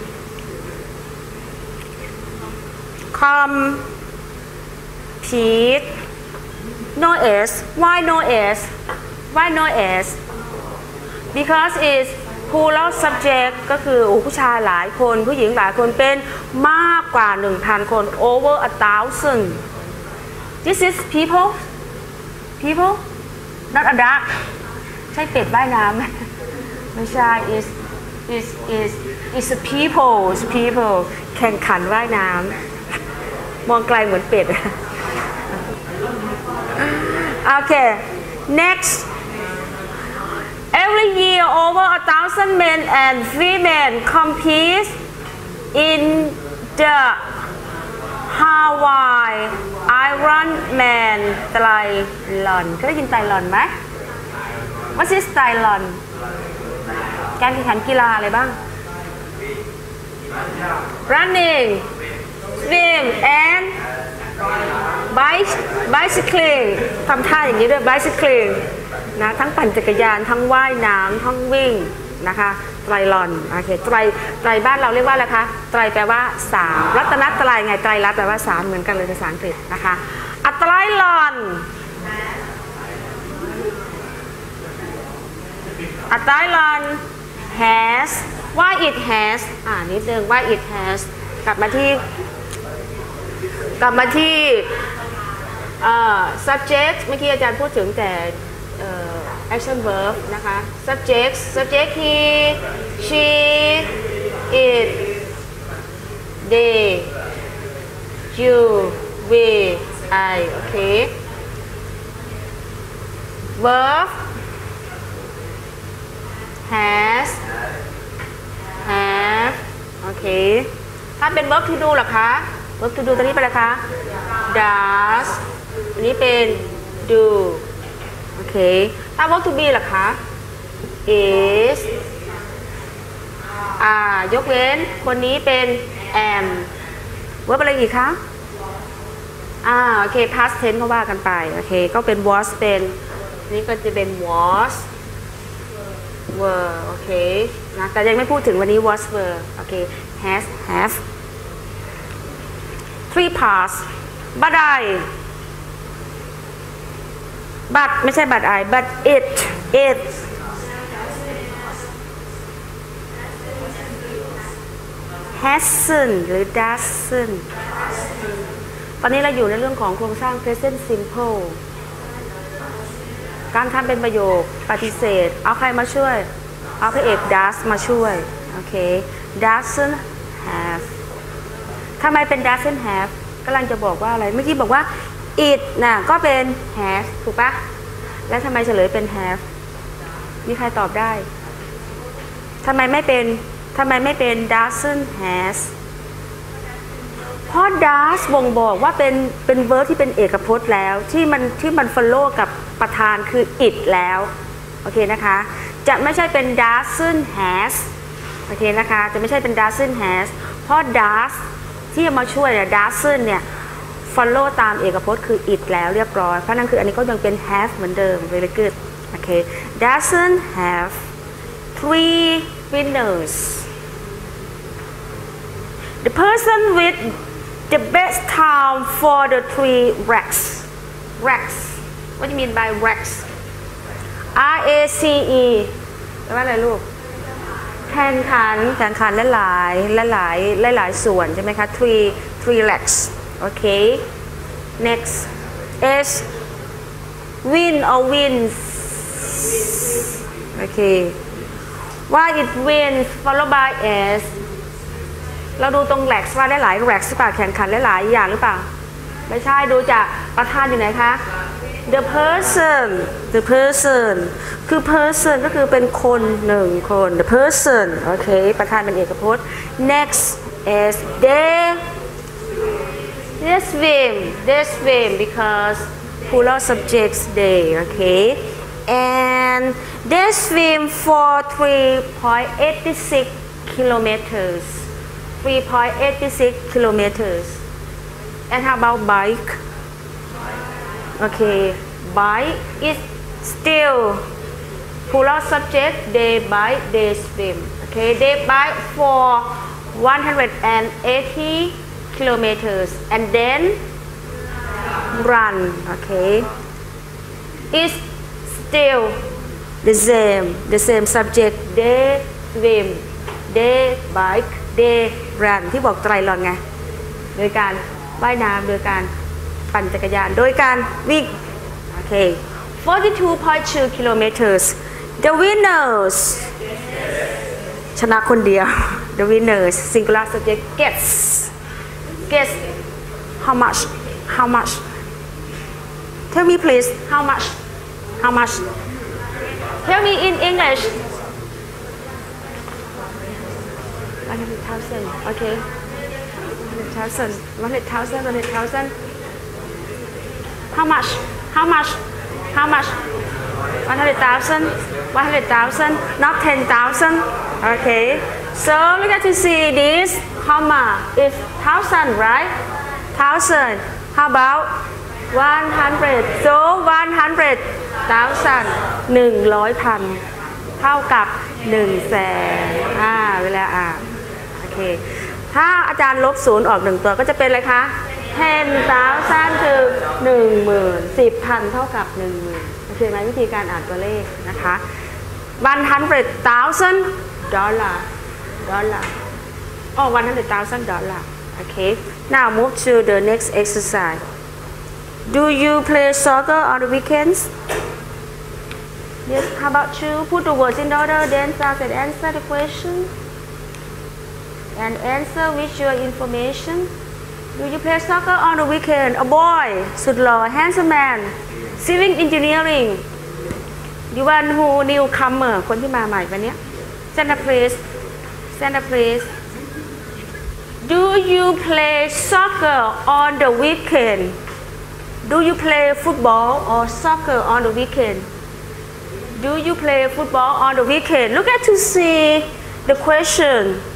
compete no s why no s why no s because it's plural subject ก็คือผู้ชายหลายคนผู้หญิงหลายคนเป็นมากกว่า หนึ่งพัน คน over a thousand this is people people not a duck ใช่เป็ดว่ายน้ำไม่ใช่ is is is is people people แข่งขันว่ายน้ำมองไกลเหมือนเป็ด Okay next every year over a thousand men and women compete in the Hawaii Ironman ไตรลอนเคยได้ยินไตรลอนไหมว่าชื่อไตรลอนการแข่งขันกีฬาอะไรบ้าง running swim and bike bicycling ทำท่าอย่างนี้ด้วย bicycling นะทั้งปั่นจักรยานทั้งว่ายน้ำทั้งวิ่งนะคะไตรลอนโอเคไตรไตรบ้านเราเรียกว่าอะไรคะไตรแปลว่าสามรัตนตรัยไงไตรรัตน์แปลว่าสามเหมือนกันเลยภาษาอังกฤษนะคะอัไตรลอนอัไตรลอน has why it has อ่านิดนึง why it has กลับมาที่กลับมาที่เอ่อ subject เมื่อกี้อาจารย์พูดถึงแต่เอ่อ action verb นะคะ subject subject he she it they you we I โอเค verb has have โอเคถ้าเป็น verb to do ล่ะคะ verb to do ตัวนี้เป็นอะไรคะ does อันนี้เป็น do โอเคถ้า verb to be ล่ะคะ is อ่ายกเว้นคนนี้เป็น am verb อะไรอีกคะอ่าโอเค past tense ก็ว่ากันไปโอเคก็เป็น was เป็นนี่ก็จะเป็น was were โอเคนะแต่ยังไม่พูดถึงวันนี้ was were โอเค has have three parts but I but ไม่ใช่ but I but it it hasn't หรือ doesn't ตอนนี้เราอยู่ในเรื่องของโครงสร้าง present simple การทำเป็นประโยคปฏิเสธเอาใครมาช่วยเอาพระเอก does มาช่วยโอเค doesn't have ทำไมเป็น doesn't have กำลังจะบอกว่าอะไรเมื่อกี้บอกว่า it น่ะก็เป็น have ถูกปะแล้วทำไมเฉลยเป็น have มีใครตอบได้ทำไมไม่เป็นทำไมไม่เป็น doesn't has เพราะ does บ่งบอกว่าเป็นเป็น verb ที่เป็นเอกพจน์แล้วที่มันที่มัน follow กับประธานคือ it แล้วโอเคนะคะจะไม่ใช่เป็น doesn't has โอเคนะคะจะไม่ใช่เป็น doesn't has เพราะ does ที่จะมาช่วยเนี่ย doesn't เนี่ย follow ตามเอกพจน์คือ it แล้วเรียบร้อยเพราะนั่นคืออันนี้ก็ยังเป็น have เหมือนเดิม very good โอเค doesn't have three winners the person with the best time for the three racks racks what do you mean by racks R A C E แปลว่าอะไรลูกแข่งขันแข่งขันหลายๆหลายๆหลายๆส่วนใช่ไหมคะ three three racks โอเค next S win or wins โอเค why it wins followed by S เราดูตรง racks ว่าได้หลาย racks หรือเปล่าแข่งขันหลายๆอย่างหรือเปล่าไม่ใช่ดูจากประธานอยู่ไหนคะ the person the person คือ person ก็คือเป็นคนหนึ่งคน the person โอเคประธานเป็นเอกพจน์ next is they they swim they swim because plural subjects they okay and they swim for three point eight six kilometers three point eight six kilometers and how about bike okay bike is still plural subject they bike they swim okay they bike for one hundred eighty kilometers and then run okay is still the same the same subject they swim they bike they run ที่บอกไตรลอนไงโดยการว่ายน้ำโดยการปั่นจักรยานโดยการวิ่งโอเค forty-two point two kilometers the winners ชชนะคนเดียว the winners singular subject guess guess how much how much tell me please how much how much tell me in English one hundred thousand okay one hundred thousand one hundred thousand one hundred thousand how much how much how much one hundred thousand one hundred thousand not ten thousand okay so we got to see this comma is thousand right thousand how about one hundred so one hundred thousand หนึ่งร้อยพันเท่ากับหนึ่งแสนอ่าเวลาอ่านโอเคถ้าอาจารย์ลบศูนย์ออกหนึ่งตัวก็จะเป็นอะไรคะ ten thousand คือหนึ่งหมื่นสิบพันเท่ากับหนึ่งหมื่นโอเคไหมวิธีการอ่านตัวเลขนะคะ one hundred thousand dollar dollar oh one hundred thousand dollar okay now move to the next exercise do you play soccer on the weekends yes how about you put the words in order then start and answer the question and answer with your information do you play soccer on the weekend a boy สุดหล่อ handsome man civil engineering the one who newcomer คนที่มาใหม่วันนี้ stand up please stand up please do you play soccer on the weekend do you play football or soccer on the weekend do you play football on the weekend look at to see the question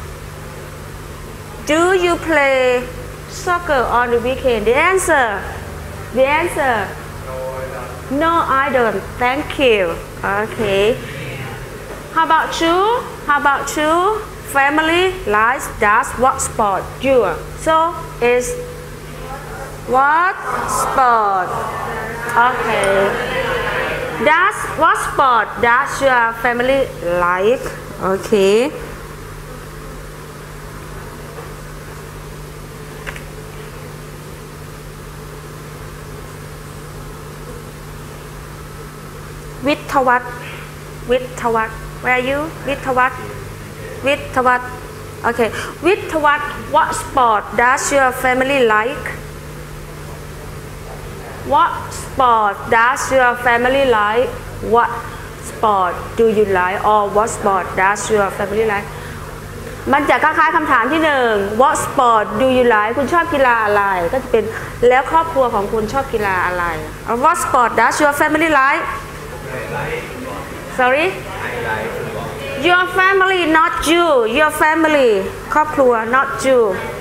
do you play soccer on the weekend the answer the answer no I don't thank you okay how about you how about you family likes does what sport you so is what sport okay does what sport does your family like okayวิทวัฒน์วิทวัฒน์ where are you วิทวัฒน์วิทวัฒน์ okay วิทวัฒน์ what sport does your family like what sport does your family like what sport do you like or what sport does your family like มันจะคล้ายๆคำถามที่หนึ่ง what sport do you like คุณชอบกีฬาอะไรก็จะเป็นแล้วครอบครัวของคุณชอบกีฬาอะไร what sport does your family like sorry your family not you your family ครอบครัว not you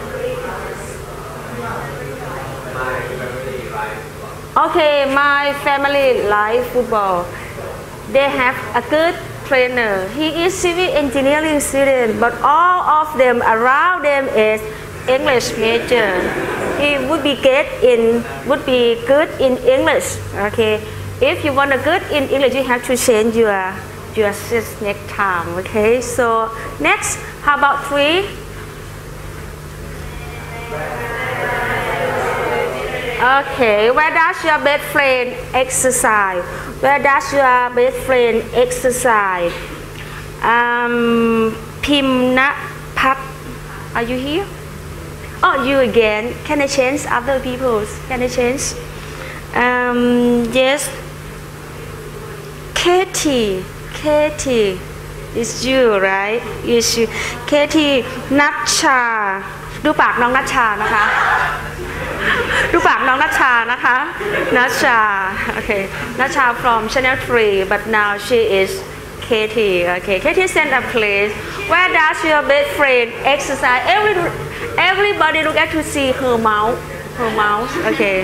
okay my family like football they have a good trainer he is civil engineering student but all of them around them is English major he would be good in would be good in English okay if you want a good in English you have to change your your sis next time okay so next how about three okay where does your best friend exercise where does your best friend exercise um Pimna Pat are you here oh you again can I change other people's can I change um yes Katie Katie is you right is you Katie นัชชาดูปากน้องนัชชานะคะดูปากน้องนัชชานะคะนัชชาโอเคนัชชา from Channel three but now she is Katie okay Katie send a place where does your best friend exercise every everybody look at to see her mouth her mouth okay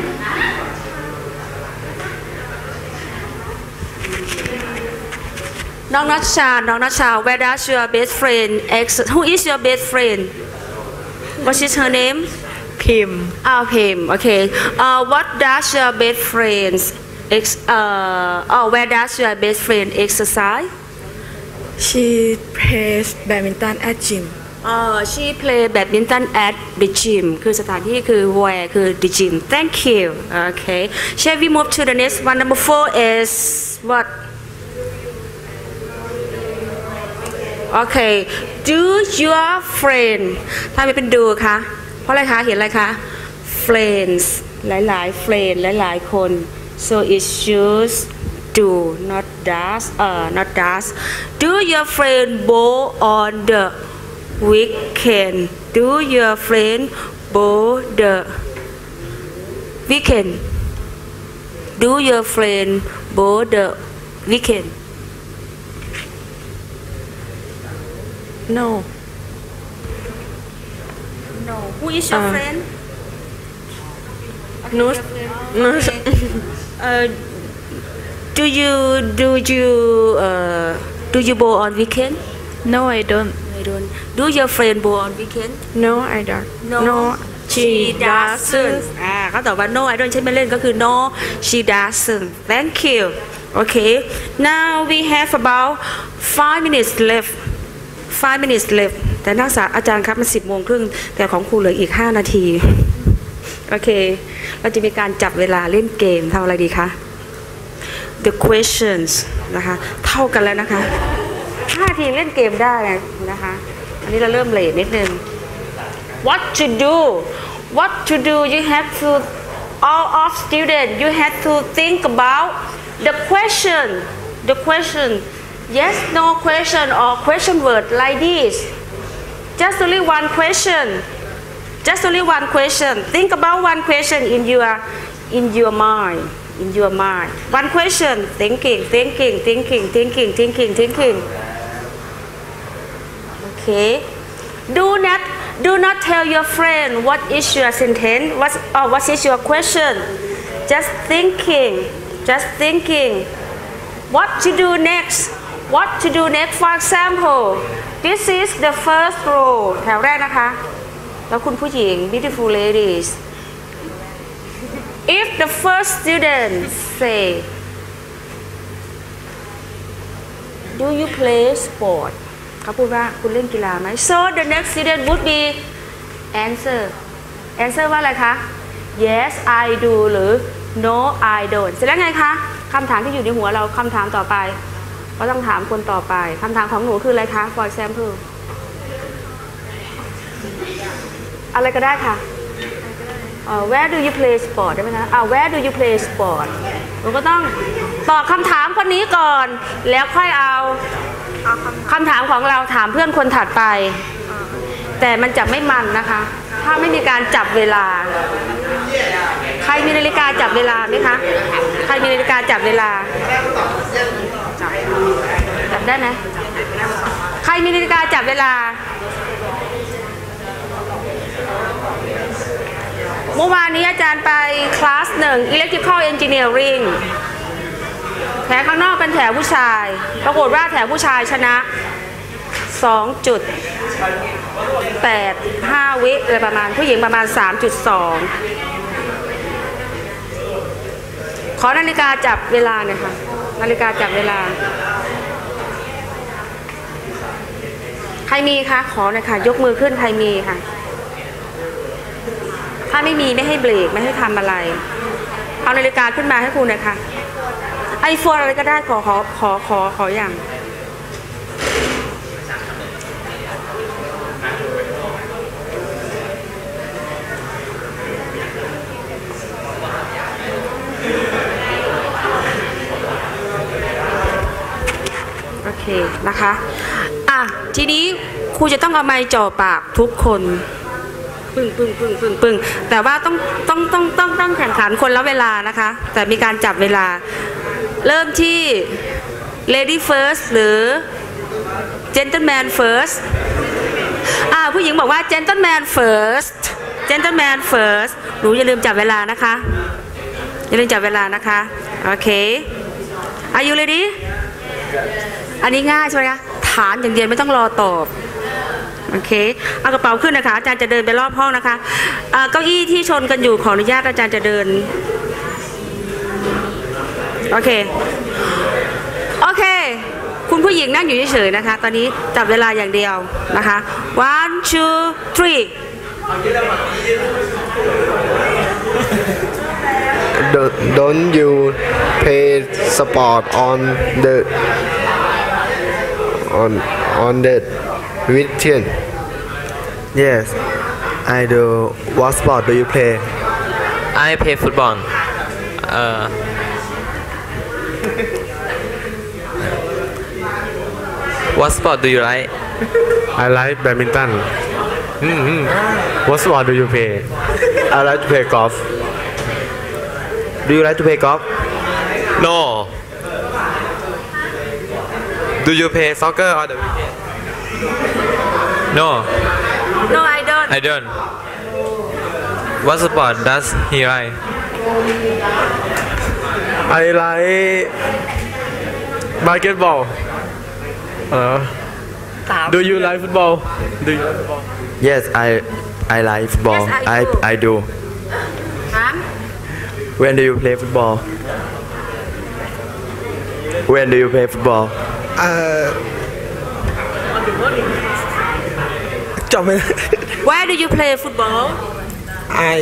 น้องนัชชาน้องนัชชา where does your best friend ex who is your best friend what is her name Pim oh Pim okay uh, what does your best friend ex uh, oh where does your best friend exercise she plays badminton at gym uh, she play badminton at the gym คือสถานที่คือ where คือ the gym thank you okay shall we move to the next one number four is what โอเค do your friend ถ้าไม่เป็นดูคะเพราะอะไรคะเห็นอะไรคะ friends หลายๆ friend หลายๆคน so it should do not does เอ่อ not does do your friend go on the weekend do your friend go the weekend do your friend go the weekend no no who is your Uh, friend no no uh, do you do you uh, do you go on weekend no I don't I don't do your friend go on weekend no I don't no she doesn't อ่าเขาตอบว่า no I don't ใช่ไหมเล่นก็คือ no she doesn't thank you okay now we have about five minutes left five minutes left แต่นักศึกษาอาจารย์ครับมันสิบโมงครึ่งแต่ของครูเหลืออีกห้านาทีโอเคเราจะมีการจับเวลาเล่นเกมทำอะไรดีคะ the questions นะคะเท่ากันแล้วนะคะห้านาทีเล่นเกมได้นะคะอันนี้เราเริ่มเลทนิดนึง what to do what to do you have to all of student you have to think about the question the question yes no question or question word like this just only one question just only one question think about one question in your in your mind in your mind one question thinking thinking thinking thinking thinking thinking okay do not do not tell your friend what is your sentence what or what is your question just thinking just thinking what to do next what to do next for example this is the first row แถวแรกนะคะแล้วคุณผู้หญิง beautiful ladies if the first student say do you play sport เขาพูดว่าคุณเล่นกีฬาไหม so the next student would be answer answer ว่าอะไรคะ yes I do หรือ no I don't เสร็จแล้วไงคะคำถามที่อยู่ในหัวเราคำถามต่อไปก็ต้องถามคนต่อไปคำถามของหนูคืออะไรคะ for example อะไรก็ได้ค่ะ uh, where do you play sport ได้ไหมคะอ่า where do you play sport หนูก็ต้องตอบคำถามคนนี้ก่อนแล้วค่อยเอาคำถามของเราถามเพื่อนคนถัดไปแต่มันจะไม่มันนะคะถ้าไม่มีการจับเวลาใครมีนาฬิกาจับเวลาไหมคะใครมีนาฬิกาจับเวลาจับได้ไหมใครมีนาฬิกาจับเวลาเมื่อวานนี้อาจารย์ไปคลาสหนึ่ง Electrical Engineering แถวข้างนอกเป็นแถวผู้ชายปรากฏว่าแถวผู้ชายชนะ สองจุดแปดห้า วิอะไรประมาณผู้หญิงประมาณ สามจุดสอง ขอนาฬิกาจับเวลาหน่อยค่ะนาฬิกาจับเวลาใครมีคะขอหน่อยค่ะยกมือขึ้นใครมีค่ะถ้าไม่มีไม่ให้เบรกไม่ให้ทำอะไรเอานาฬิกาขึ้นมาให้ครูหน่อยค่ะไอโฟนอะไรก็ได้ขอขอขอขอขออย่างโอเคนะคะอ่ะทีนี้ครูจะต้องเอาไมค์จ่อปากทุกคนปึ้งปึ้งปึ้งปึ้งปึ้งแต่ว่าต้องต้องต้องต้องต้องแข่งขันคนละเวลานะคะแต่มีการจับเวลาเริ่มที่ lady first หรือ gentleman first อ่าผู้หญิงบอกว่า gentleman first gentleman first หนูอย่าลืมจับเวลานะคะอย่าลืมจับเวลานะคะโอเค Are you ready อันนี้ง่ายใช่ไหมคะถามอย่างเดียวไม่ต้องรอตอบโอเคเอากระเป๋าขึ้นนะคะอาจารย์จะเดินไปรอบห้องนะคะเก้าอี้ที่ชนกันอยู่ขออนุญาตอาจารย์จะเดินโอเคโอเคคุณผู้หญิงนั่งอยู่เฉยๆนะคะตอนนี้จับเวลาอย่างเดียวนะคะ one two three Don't you play sport on the on on the weekend? Yes, I do. What sport do you play? I play football. Uh, what sport do you like? I like badminton. Mm-hmm. What sport do you play? I like to play golf. Do you like to play golf? No. Do you play soccer on the weekend? No, No, I don't. I don't. What sport does he like? I like basketball. Uh, do you like football? Do you like football? Yes, I I like football. Yes, I do. I, I do. ถาม When do you play football? When do you play football? Uh, จำไม่ได้ Where do you play football? I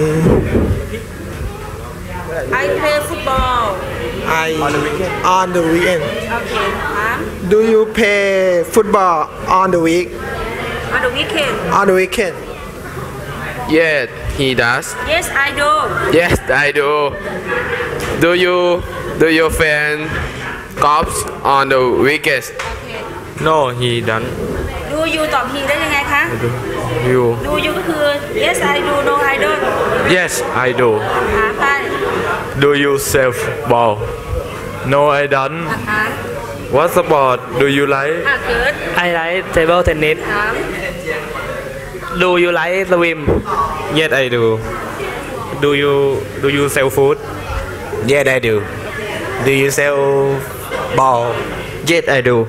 I play football. I on the weekend. On the weekend. Okay, ถาม Do you play football on the week? on the weekend. On the weekend. Yes, he does. Yes, I do. Yes, I do. Do you do you fan golf on the weekends? Okay. No, he don't. Do you ตอบ he ได้ยังไงคะ You. Do you ก็คือ yes I do no I don't Yes, I do. ถามไป Do you sell ball? No, I don't. ถาม What sport do you like? อ่ะเกิด I like table tennis. ถาม Do you like swim? Yes, I do. Do you do you sell food? Yes, I do. Do you sell ball? Yes, I do.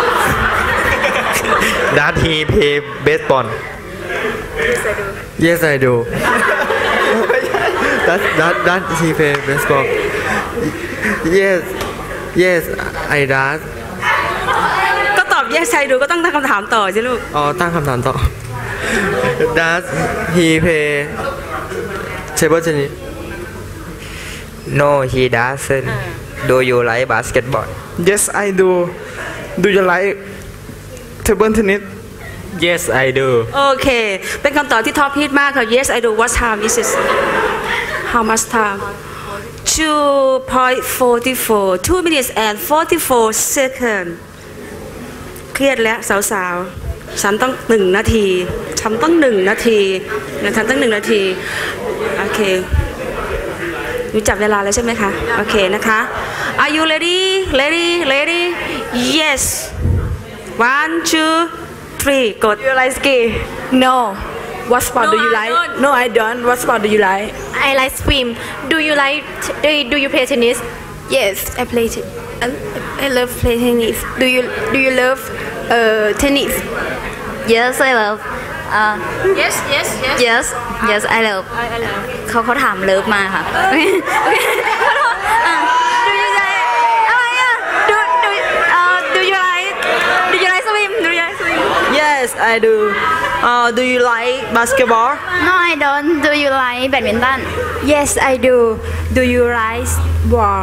Does he play baseball? Yes, I do. that that that he play baseball? Yes, yes, I does. ก็ตอบ yes I do ก็ต้องตั้งคำถามต่อสิลูกอ๋อตั้งคำถามต่อ Does he play table tennis? No, he doesn't. Do you like basketball? Yes, I do. Do you like table tennis? Yes, I do. โอเค เป็นคำตอบที่ท็อปฮิตมากค่ะ yes I do what time is it how much time two point four four two minutes and forty-four seconds เครียดแล้วสาวๆฉันต้องหนึ่งนาทีฉันต้องหนึ่งนาทีฉันต้องหนึ่งนาทีโอเครู้จับเวลาแล้วใช่ไหมคะโอเคนะคะ Are you ready ready ready yes one two three กด Do you like ski? No. What sport No, do you I like? don't. No, I don't. What sport do you like? I like swim. Do you like? Do you, do you play tennis? Yes, I play. T- I, I love play tennis. Do you do you love uh, tennis? Yes, I love. Uh, yes yes yes yes, yes, I love. I I love เขาเขาถามเลิฟมาค่ะ โอเคโอเคขอโทษอ่ะ Do you like อะไรอ่ะ Do do uh do you like Do you like swim Do you like swim Yes, I do. Uh, do you like basketball? No, I don't. Do you like badminton? Yes, I do. Do you like ball?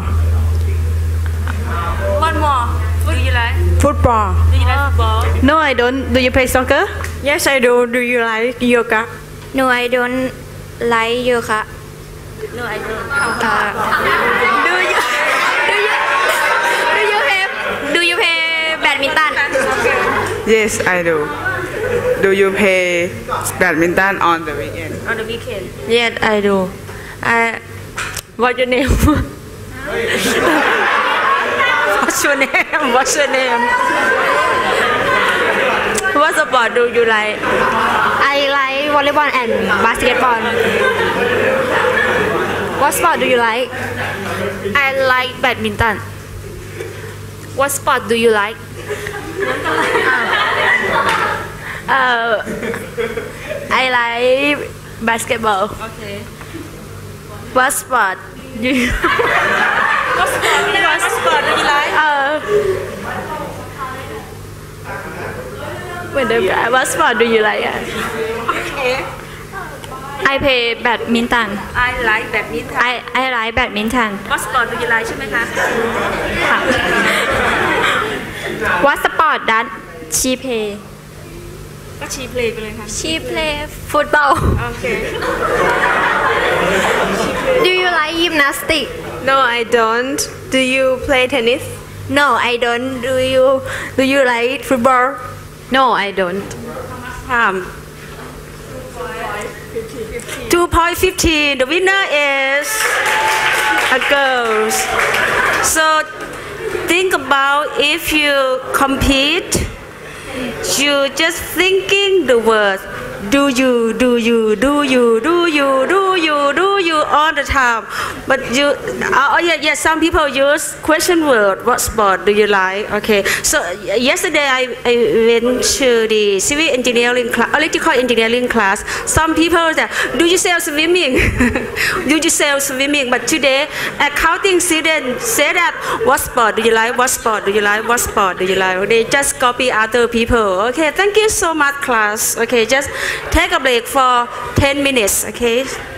one more what do you like Football. do you like football No, I don't. Do you play soccer? Yes, I do. Do you like yoga? No, I don't like yoga. no I don't Uh, do you do you do you play do you play badminton? Yes, I do. Do you play badminton on the weekend? on the weekend Yes, I do. I what's your name? what's your name what's your name What sport do you like? I like volleyball and basketball. What sport do you like? I like badminton. What sport do you like? Uh, I like basketball. okay What sport do you what sport do you like what sport do you like uh, When the guy, what sport do you like? okay I play badminton. I like badminton I I like badminton. what sport do you like ใช่ไหมคะ What sport does she play ก็ she play ไปเลยค่ะ she play football โอเค Do you like gymnastics No, I don't. Do you play tennis? No I don't Do you Do you like football No, I don't. ถาม two point fifteen the winner is a girls so think about if you compete you just thinking the word do you do you do you do you do you do you all the time but you oh yeah yeah some people use question word what sport do you like okay so yesterday I, I went to the civil engineering class electrical engineering class some people that do you sell swimming do you sell swimming but today accounting student say that what sport do you like what sport do you like what sport do you like they just copy other people okay thank you so much class okay just take a break for ten minutes okay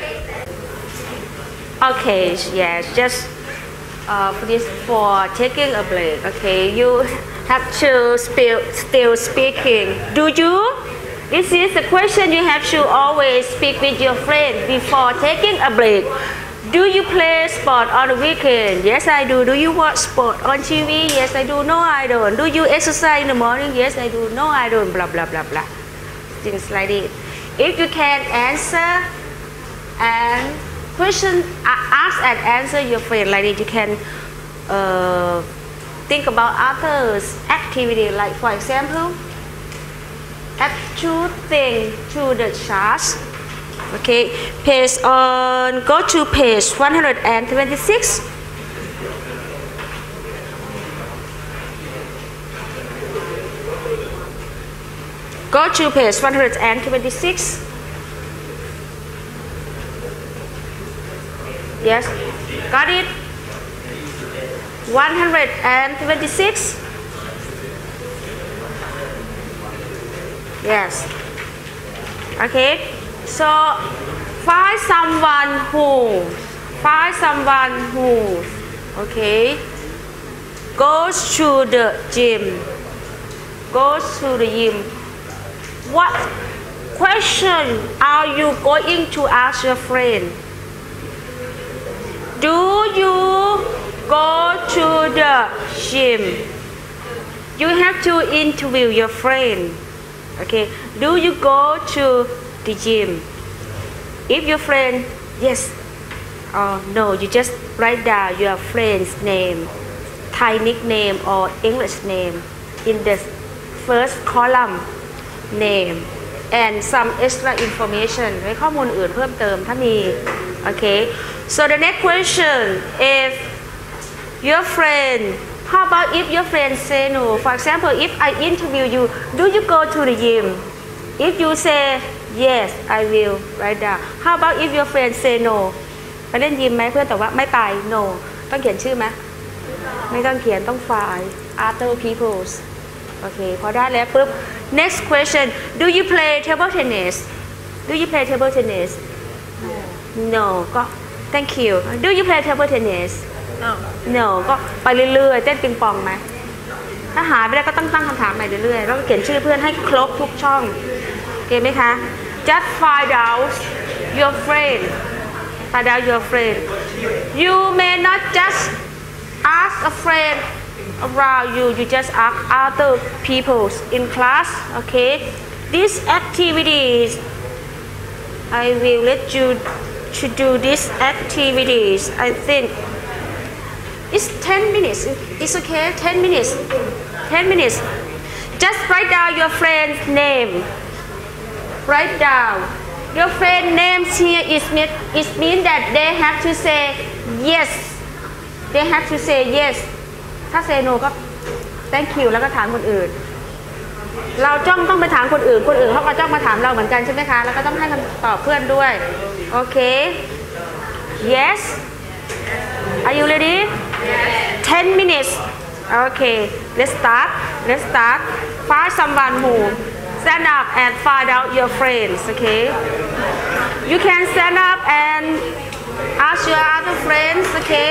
okay yeah just uh, please for taking a break okay you have to still still speaking do you this is the question you have to always speak with your friend before taking a break do you play sport on the weekend yes I do do you watch sport on T V yes I do no I don't do you exercise in the morning yes I do no I don't blah blah blah blah things like this. If you can answer and question, ask and answer your friend like this, you can uh, think about others activity. Like for example, add two things to the chart. Okay, page on go to page one hundred twenty-six. Go to page one hundred twenty-six. Yes, got it? one hundred twenty-six. Yes. Okay. So find someone who, find someone who, okay, goes to the gym, goes to the gym. What question are you going to ask your friend? Do you go to the gym? You have to interview your friend. Okay. Do you go to the gym? If your friend, yes or no, you just write down your friend's name, Thai nickname or English name in the first column. Name and some extra information ไว้ข้อมูลอื่นเพิ่มเติมถ้ามี okay so the next question if your friend how about if your friend say no for example if I interview you do you go to the gym if you say yes I will write down how about if your friend say no ไปเล่นยิมไหมเพื่อนแต่ว่าไม่ไป no ต้องเขียนชื่อไหมไม่ต้องเขียนต้อง find other people's โอเคพอได้แล้วปุ๊บ next question do you play table tennis do you play table tennis no ก็ thank you do you play table tennis no no ก็ไปเรื่อยๆเต้นปิงปองไหมถ้าหาไม่ได้ก็ต้องตั้งคำถามใหม่เรื่อยๆแล้วก็เขียนชื่อเพื่อนให้ครบทุกช่องโอเคไหมคะ just find out your friend find out your friend you may not just ask a friend around you you just ask other people in class okay these activities I will let you to do these activities I think it's ten minutes it's okay ten minutes ten minutes just write down your friend's name write down your friend name here is mean it mean that they have to say yes they have to say yesถ้าเซโนก็ thank you แล้วก็ถามคนอื่นเราจ้องต้องไปถามคนอื่นคนอื่นเขาก็จ้องมาถามเราเหมือนกันใช่ไหมคะแล้วก็ต้องให้คำตอบเพื่อนด้วยโอเค yes are you ready ten minutes okay let's start let's start find someone who stand up and find out your friends okay you can stand up and ask your other friends okay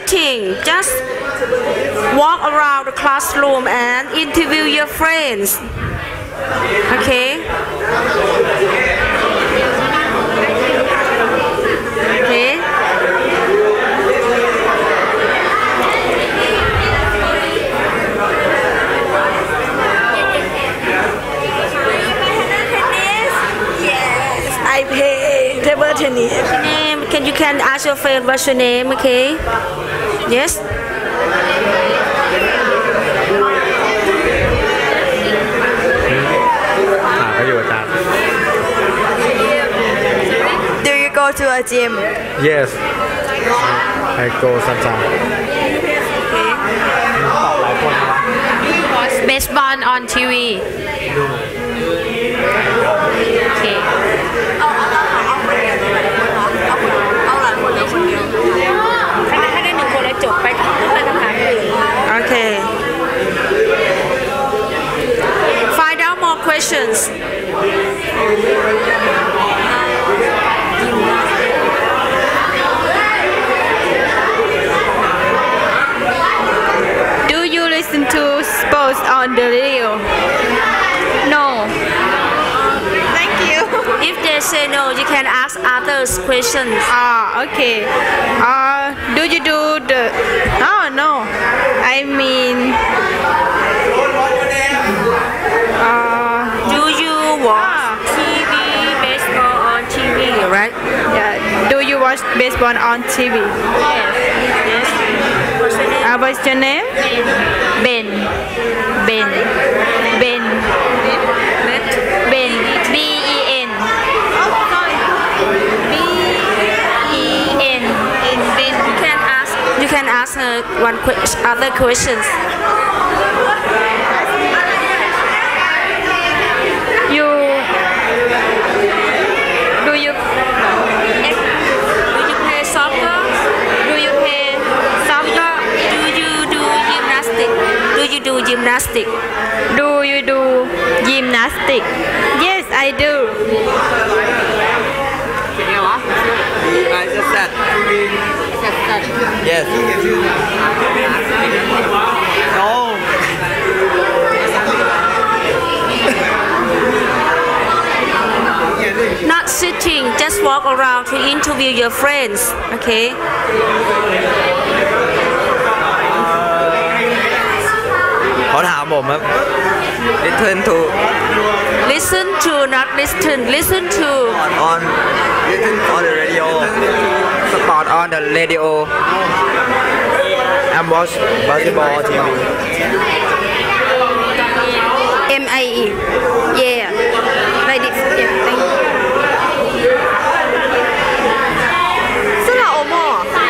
sitting. Just walk around the classroom and interview your friends. Okay. Okay. I play table tennis. Name? Can you can ask your friend what's your name? Okay. Yes. ถามก็อยู่อาจารย์ Do you go to a gym? Yes I go sometimes Watch baseball on ที วี Okay. ถ้าได้ถ้าได้หนึ่งคนแล้วจบไปไปคำถามอื่น Okay. Find out more questions. Do you listen to sports on the radio? No. Thank you. If they say no, you can ask others questions. Ah, okay. Uh, do you do the? Oh no, I mean. Uh, Do you watch T V, baseball on T V, right? yeah. Do you watch baseball on T V? Yes. Yes. What's your name? Uh, what's your name? Ben. Ben. Ben. Ben. B E N. B E N. In Ben. You can ask. You can ask her one que- other questions. You. Do you? Do you play soccer? Do you play soccer? Do you do gymnastic? Do you do gymnastic? Do you do gymnastic? Yes, I do. I just said yes no Not sitting. Just walk around to interview your friends. Okay. เขาถามผมครับ Listen to Listen to, not listen. Listen to. on listen on the radio sport on the radio and watch basketball on ที วี M I E. Yeah. Like this. Yeah. Thank you. สละโอโม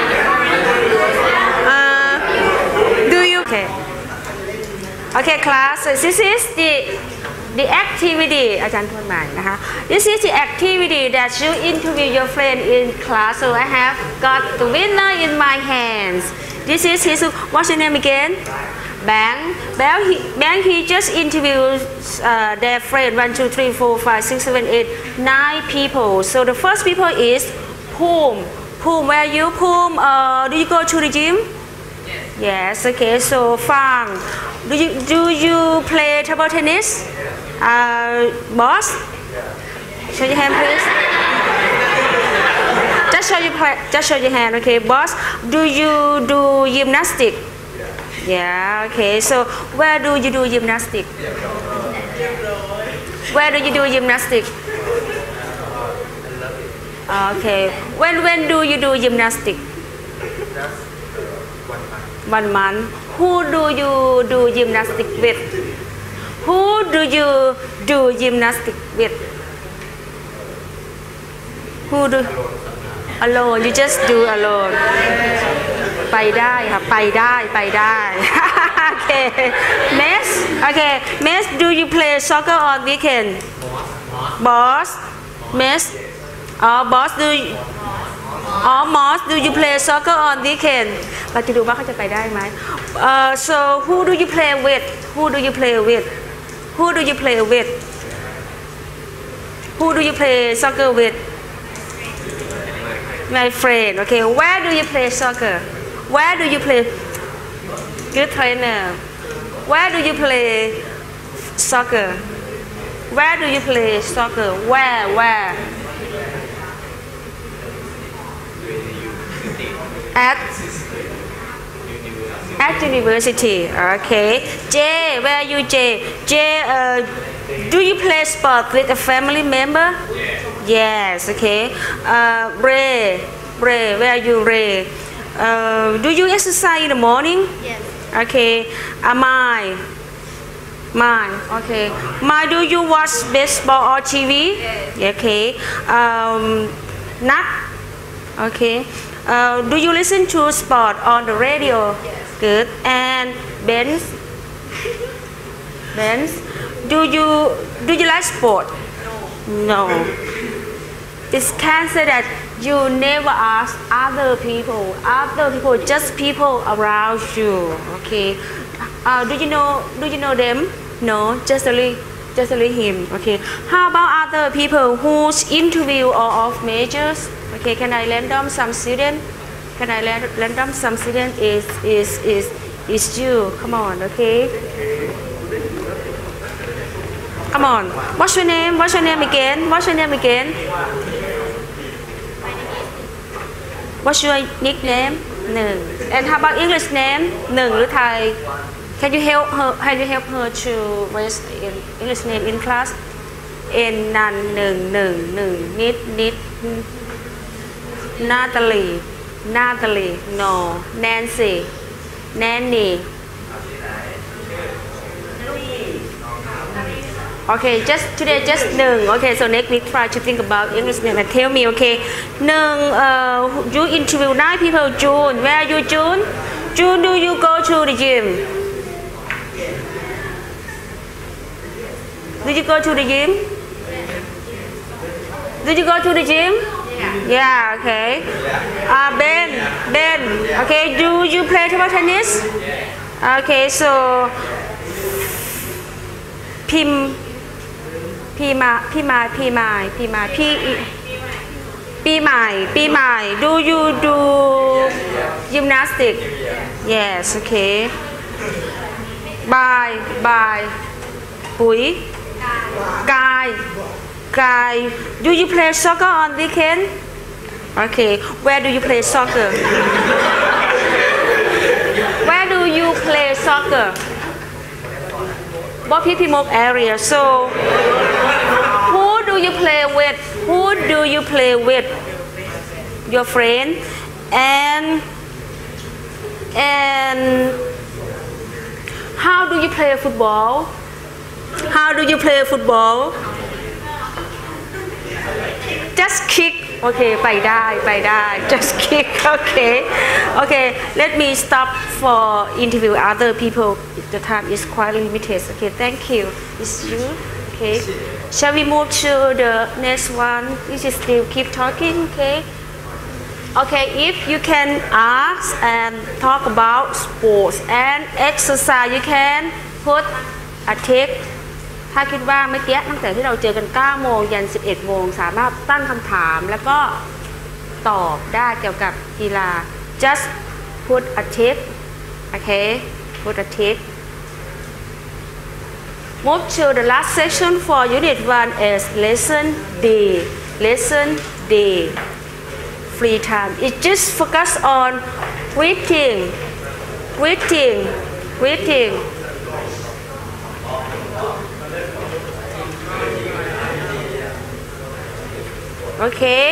Uh, do you? Okay. Okay, class. So this is the the activity อาจารย์พูดใหม่นะคะ This is the activity that you interview your friend in class. So I have got the winner in my hands. This is his. What's your name again? Bang. Bang. He, Bang. He just interviewed uh, their friend. One, two, three, four, five, six, seven, eight, nine people. So the first people is Poom. Poom. Where you Poom? Uh, do you go to the gym? Yes. Okay. So Fang. Do you do you play table tennis? Uh, boss. Show your hand, please. Just show your just show your hand. Okay, boss. Do you do gymnastic? Yeah. Okay. So where do you do gymnastic? Where do you do gymnastic? Okay. When when do you do gymnastic? One month. Who do you do gymnastic with? Who do you do gymnastic with? Who do? Alone. You just do alone. ไปได้ค่ะไปได้ไปได้ Okay. Miss. Okay. Miss, do you play soccer on weekend? Boss. Miss. Oh, boss, do you, oh, Moss, do you play soccer on weekend? เราจะดูว่าเขาจะไปได้ไหม uh, So who do you play with? Who do you play with? Who do you play with? Who do you play soccer with? My friend. Okay, where do you play soccer? Where do you play? Good trainer. Where do you play soccer? Where do you play soccer? Where? Where? At at university. Okay. J, where are you, J? J, uh, do you play sport with a family member? Yes. Okay. Uh, Ray, Ray, where are you, Ray? Uh, do you exercise in the morning? Yes. Okay. Amai. Mine. Okay. My, do you watch baseball or T V? Yes. Okay. Um, Nat. Okay. Uh, do you listen to sport on the radio? Yes. Good. And Benz? Benz? Do you do you like sport? No. No. It can say that you never ask other people. Other people, just people around you. Okay. Uh, do you know? Do you know them? No. Just only, just only him. Okay. How about other people whose interview or of majors? Okay. Can I random some student? Can I random some student? Is is is is you? Come on. Okay. Come on. What's your name? What's your name again? What's your name again? What's your nickname? Nung. And how about English name? Nung or Thai? Can you help her? Can you help her to raise English name in class? In Nan Nung Nung Nung Nit Nit Natalie Natalie No Nancy Nanny. Okay, just today just Nung. Okay, so next week try to think about English name and tell me. Okay, Nung. Uh, you interview nine people. June, where are you, June? June, do you go to the gym? Do you go to the gym? Do you go to the gym? Yeah. Yeah. Okay. Uh, Ben, Ben. Okay. Do you play table tennis? Okay. So, Pim. Pima, Pima, Pima, Pima, P, Pima, Pima. Do you do gymnastics? Yes. Okay. Bye, bye. Pui. Guy, Guy. Do you play soccer on weekend? Okay. Where do you play soccer? Where do you play soccer? Bopipimok area. So, who do you play with? Who do you play with? Your friend. And and how do you play football? How do you play football? Just kick. Okay, ไปได้ไปได้ Just kick. Okay. Okay. Let me stop for interview other people. The time is quite limited. Okay. Thank you. It's you. Okay. Shall we move to the next one? We should still keep talking. Okay. Okay. If you can ask and talk about sports and exercise, you can put a tick. ถ้าคิดว่าเมื่อกี้ตั้งแต่ที่เราเจอกันเก้าโมงยันสิบเอ็ดโมงสามารถตั้งคำถามแล้วก็ตอบได้เกี่ยวกับกีฬา just put a tick okay put a tick move to the last section for unit one is lesson D lesson D free time it just focus on reading reading reading okay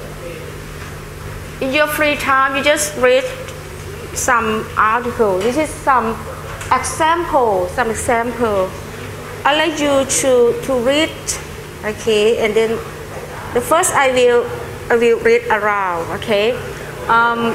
in your free time you just read some article this is some example some example I like you to to read okay and then the first I will I will read around okay um,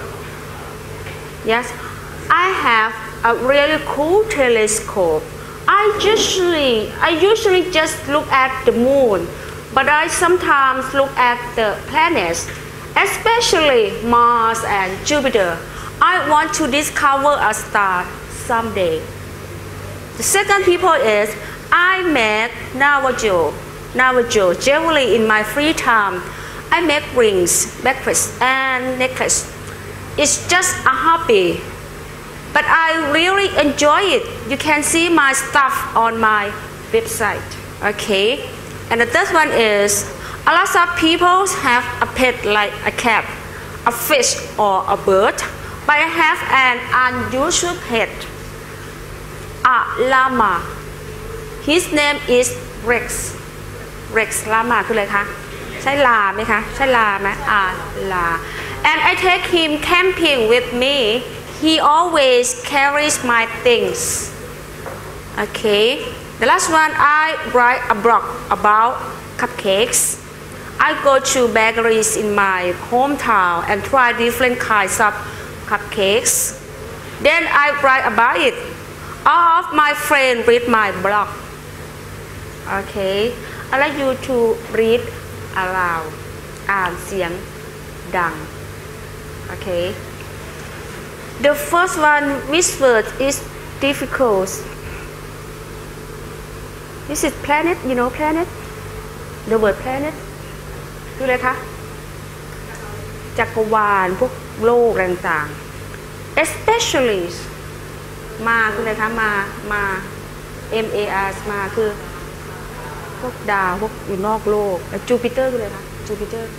yes I have a really cool telescope I usually I usually just look at the moon but I sometimes look at the planets, especially Mars and Jupiter. I want to discover a star someday. The second people is I make Navajo, Navajo jewelry in my free time. I make rings, necklace, and necklace. It's just a hobby, but I really enjoy it. You can see my stuff on my website. Okay, and the third one is a lot of people have a pet like a cat, a fish, or a bird, but I have an unusual pet, a llama. His name is Rex. Rex llama คืออะไรคะใช่ลาไหมคะใช่ลาไหมอ่าลา and I take him camping with me. He always carries my things. Okay, the last one I write a blog about cupcakes. I go to bakeries in my hometown and try different kinds of cupcakes. Then I write about it. All of my friends read my blog. Okay, I like you to read aloud อ่านเสียงดัง Okay, the first one, which word is difficult? This is planet, you know planet, the word planet คืออะไรคะจักรวาลพวกโลกต่างๆ especially มาคืออะไรคะมามา M A R มาคือพวกดาวพวกอยู่นอกโลกแล้วจูปิเตอร์คืออะไรคะจูปิเตอร์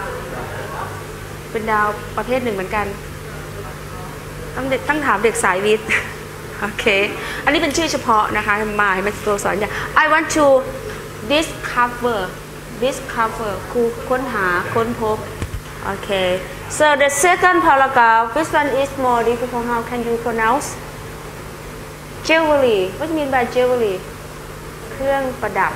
เป็นดาวประเภทหนึ่งเหมือนกันต้องเด็กต้องถามเด็กสายวิทย์โอเคอันนี้เป็นชื่อเฉพาะนะคะมาให้มันตัวสอนอย่าง I want to discover discover คือค้นหาค้นพบโอเค so the second paragraph this one is more difficult. How can you pronounce jewelry? What do you mean by jewelry? เครื่องประดับ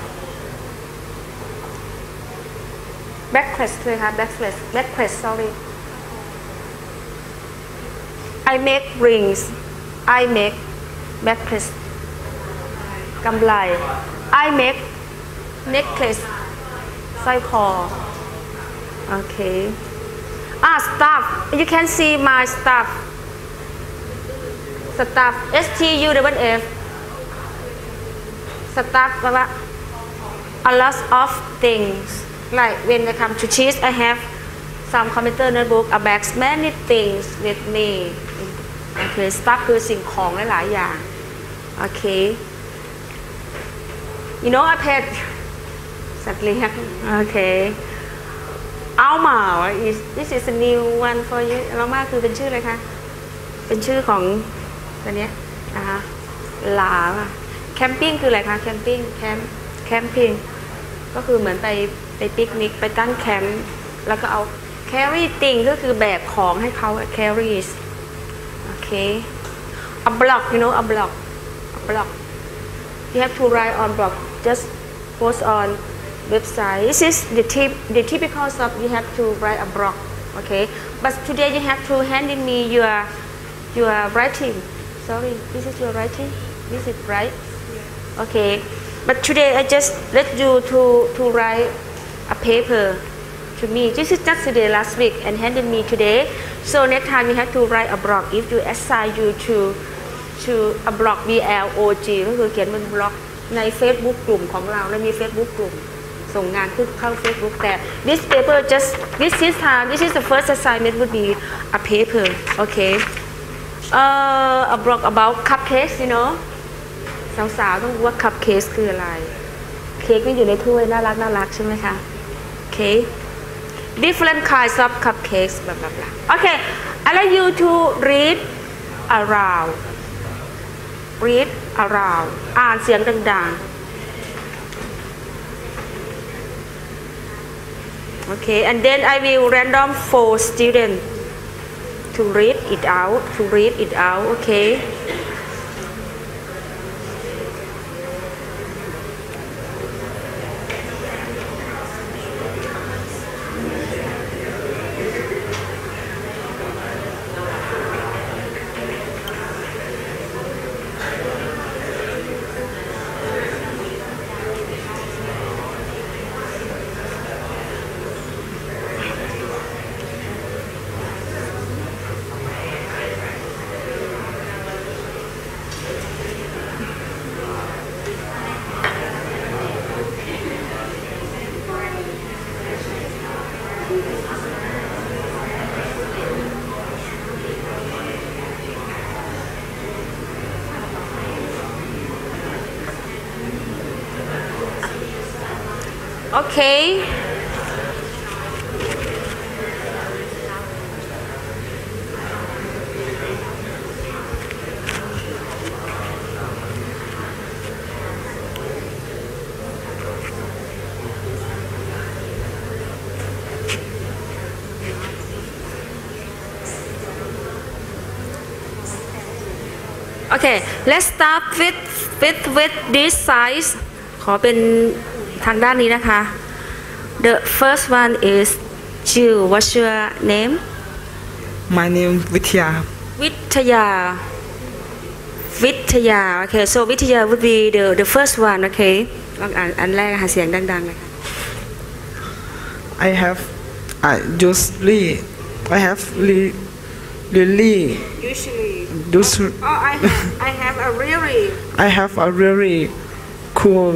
necklace คือค่ะ necklace necklace sorry I make rings I make necklace กำไล I make necklace สร้อยคอ okay ah stuff you can see my stuff stuff S T U W F stuff แปลว่า a lot of things like when I come to teach I have some computer notebook a bag many things with me okay stuff คือสิ่งของหลายๆอย่าง okay you know a pet สัตว์เลี้ยง okay Alma is this is a new one for you Alma คือเป็นชื่ออะไรคะเป็นชื่อของตัวเนี้ยนะคะลาแคมปิ้งคืออะไรคะแคมปิ้งแคมแคมปิ้งก็คือเหมือนไปไปปิกนิกไปตั้งแคมป์แล้วก็เอา carry thing ก็คือแบกของให้เขา carry okay a block you know a block a block you have to write on block just post on website this is the tip the typical stuff you have to write a blog okay but today you have to hand in me your your writing sorry this is your writing this is right okay but today I just let you to to write a paper to me this is just today last week and handed me today so next time you have to write a blog if you assign you to to a blog B L O G ก็คือเขียนบนบล็อกใน Facebook กลุ่มของเราและมี Facebook กลุ่มส่งงานขึ้นเข้า Facebook แต่ this paper just this is time this is the first assignment would be a paper okay uh, a blog about cupcakes you know สาวๆต้องรู้ว่า cupcakes คืออะไรเค้กที่อยู่ในถ้วยน่ารักน่ารักใช่ไหมคะโอเค different kinds of cupcakes blah blah blah okay I like you to read around read around อ่านเสียงดังๆ okay and then I will random for students to read it out to read it out okay Okay. Okay, let's start with with with this size ขอเป็นทางด้านนี้นะคะ The first one is Jill. What's your name? My name วิทยาวิทยา วิทยา Okay, so วิทยา would be the the first one. Okay, ลองอ่านอันแรกหาเสียงดังๆเลยค่ะ I have I usually I have really really Usually. usually Oh, I have I have a really I have a really cool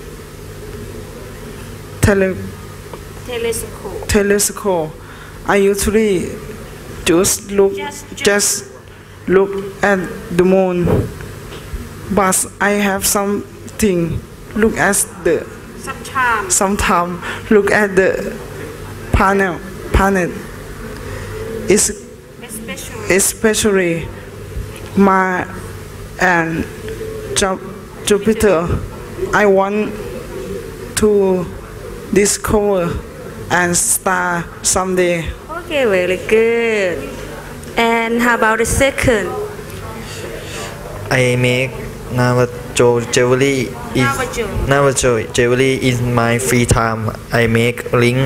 tele telescope. telescope. I usually just look Just- just look at the moon, but I have something look at the Sometimes. sometime look at the planet planet. It's Especially. especially Mars and Ju- Jupiter. I want to discover and star someday. Okay, very good. And how about the second? I make Navajo jewelry is Navajo. Navajo jewelry in my free time. I make ring,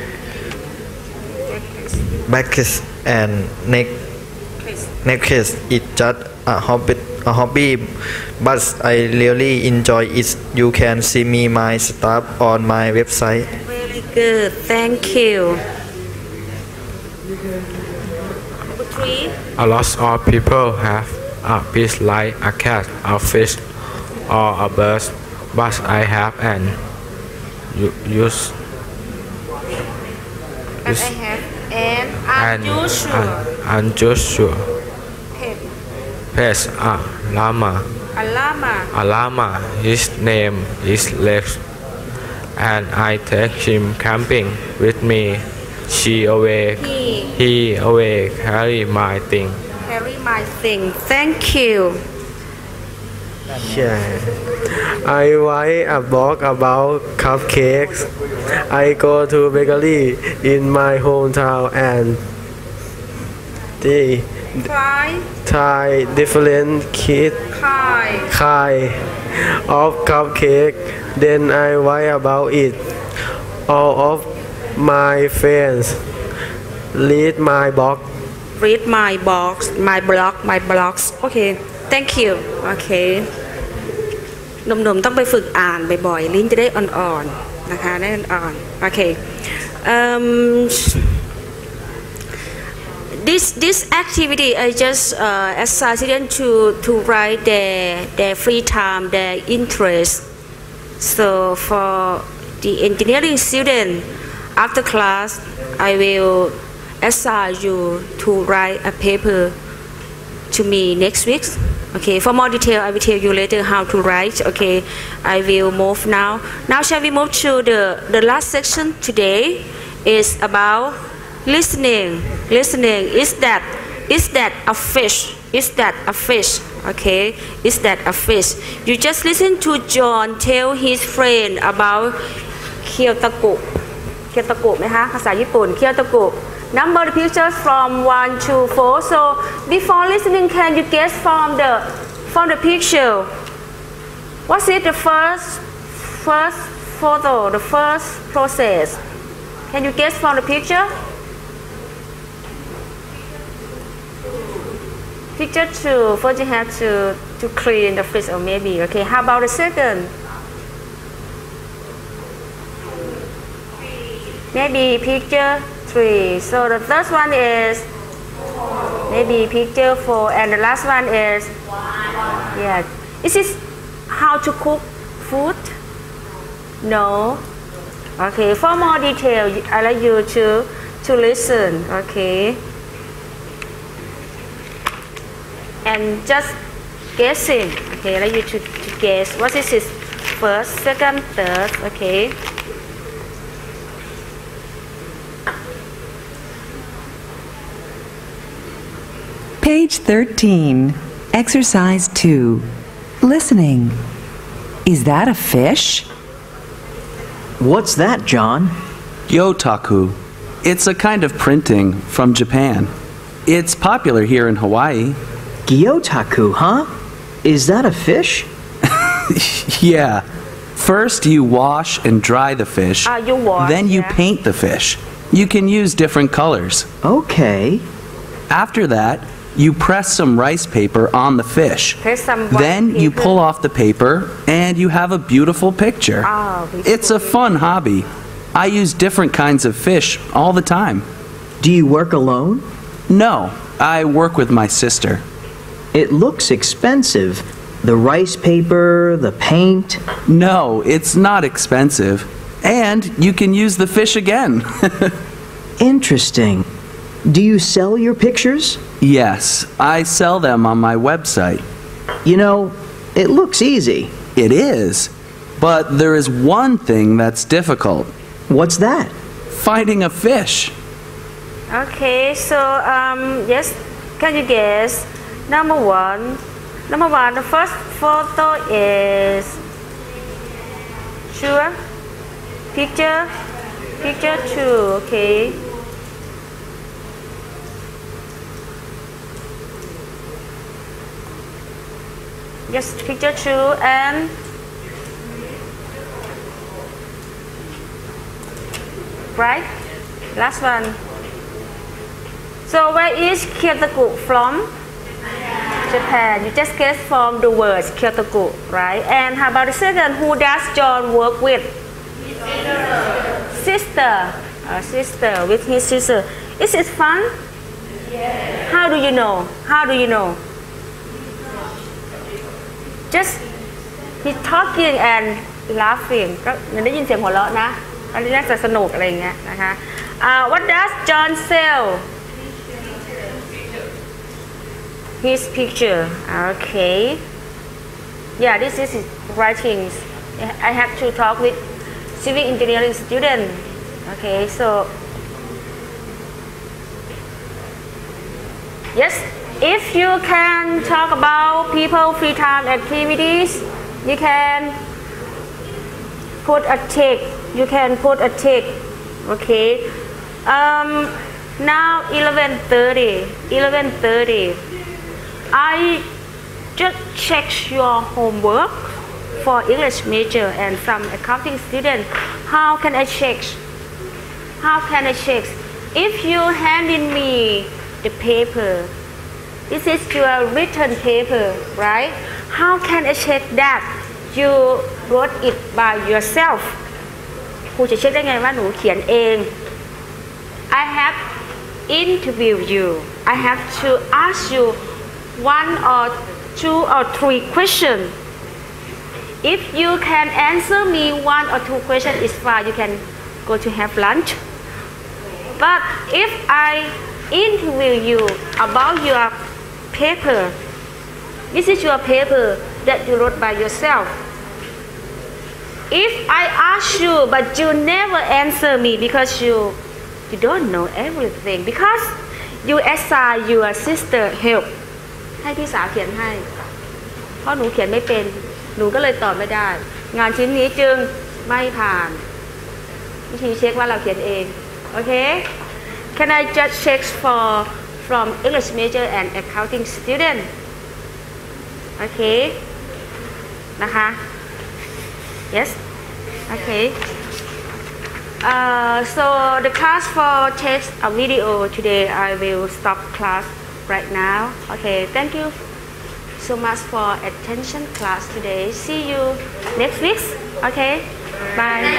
necklace and neck necklace. It's just a hobby, a hobby, but I really enjoy it. You can see me my stuff on my website. Very good. Thank you. Number three. A lot of people have a piece like a cat, a fish, or a bird, but I have an u- use But I have an an unusual an unusual pet. pet, a llama. A llama. A llama. His name is Lex, and I take him camping with me. She away, He. he away carry my thing. Carry my thing. Thank you. I write a blog about cupcakes. I go to bakery in my hometown and they Try. try different kids Try. kind of cupcake. Then I write about it. All of my friends read my blog. Read my box, my blog, my blogs. Okay. Thank you. Okay. หนุ่มๆต้องไปฝึกอ่านบ่อยๆลิ้นจะได้อ่อนๆนะคะได้อ่อนๆโอเค um, this this activity I just uh, assign students to to write their their free time, their interest. So for the engineering student, after class I will assign you to write a paper to me next week. Okay, for more detail, I will tell you later how to write. Okay, I will move now. Now, shall we move to the, the last section today? Is about listening. Listening. Is that is that a fish? Is that a fish? Okay, is that a fish? You just listen to John tell his friend about เคียวตะกุเคียวตะกุไหมคะภาษาญี่ปุ่นเคียวตะกุ Number the pictures from one to four. So before listening, can you guess from the from the picture? What's it? The first first photo, the first process. Can you guess from the picture? Picture two. First, you have to to clean the fish, or maybe. Okay. How about the second? Maybe picture three. So the first one is maybe picture four, and the last one is yeah. Is this how to cook food? No. Okay. For more detail, I like you to to listen. Okay. And just guessing. Okay. I like you to, to guess what is this first, second, third. Okay. Page thirteen, Exercise two. Listening. Is that a fish? What's that, John? Gyotaku. It's a kind of printing from Japan. It's popular here in Hawaii. Gyotaku, huh? Is that a fish? Yeah. First you wash and dry the fish. Ah, you wash, then you yeah. paint the fish. You can use different colors. Okay. After that, you press some rice paper on the fish. Press some white Then you paper. pull off the paper and you have a beautiful picture. Ah, beautiful. It's a fun hobby. I use different kinds of fish all the time. Do you work alone? No, I work with my sister. It looks expensive. The rice paper, the paint. No, it's not expensive. And you can use the fish again. Interesting. Do you sell your pictures? Yes, I sell them on my website. You know, it looks easy. It is. But there is one thing that's difficult. What's that? Finding a fish. Okay, so um, yes, can you guess? Number one, number one, the first photo is sure. Picture, picture two. Okay. Yes, picture two and right. Last one. So where is Kyotoku from? Japan. You just guess from the words Kyotoku, right? And how about the second? Who does John work with? Sister. Sister. A sister with his sister. Is it fun? Yes. How do you know? How do you know? Just he's talking and laughing ก็ยังได้ยินเสียงหัวเราะนะก็น่าจะสนุกอะไรอย่างเงี้ยนะคะ uh, What does John sell? His picture. Okay. Yeah, this is his writings. I have to talk with civil engineering student. Okay, so yes, if you can talk about people free time activities, you can put a tick. You can put a tick. Okay. Um, now eleven thirty. eleven thirty. I just checked your homework for English major and from accounting student. How can I check? How can I check? If you hand in me the paper, this is your written paper, right? How can I check that you wrote it by yourself? ครูจะเช็คได้ไงว่าหนูเขียนเอง I have interviewed you. I have to ask you one or two or three questions. If you can answer me one or two questions, it's fine. You can go to have lunch. But if I interview you about your paper, this is your paper that you wrote by yourself. If I ask you but you never answer me because you you don't know everything, because you assign your sister help ให้พี่สาวเขียนให้เพราะหนูเขียนไม่เป็นหนูก็เลยตอบไม่ได้งานชิ้นนี้จึงไม่ผ่านวิธีเช็คว่าเราเขียนเองโอเค Can I just check for from English major and accounting student โอเคนะคะ Yes okay uh, so the class for text a video today I will stop class right now. Okay, thank you so much for attention class today. See you next week. Okay, bye.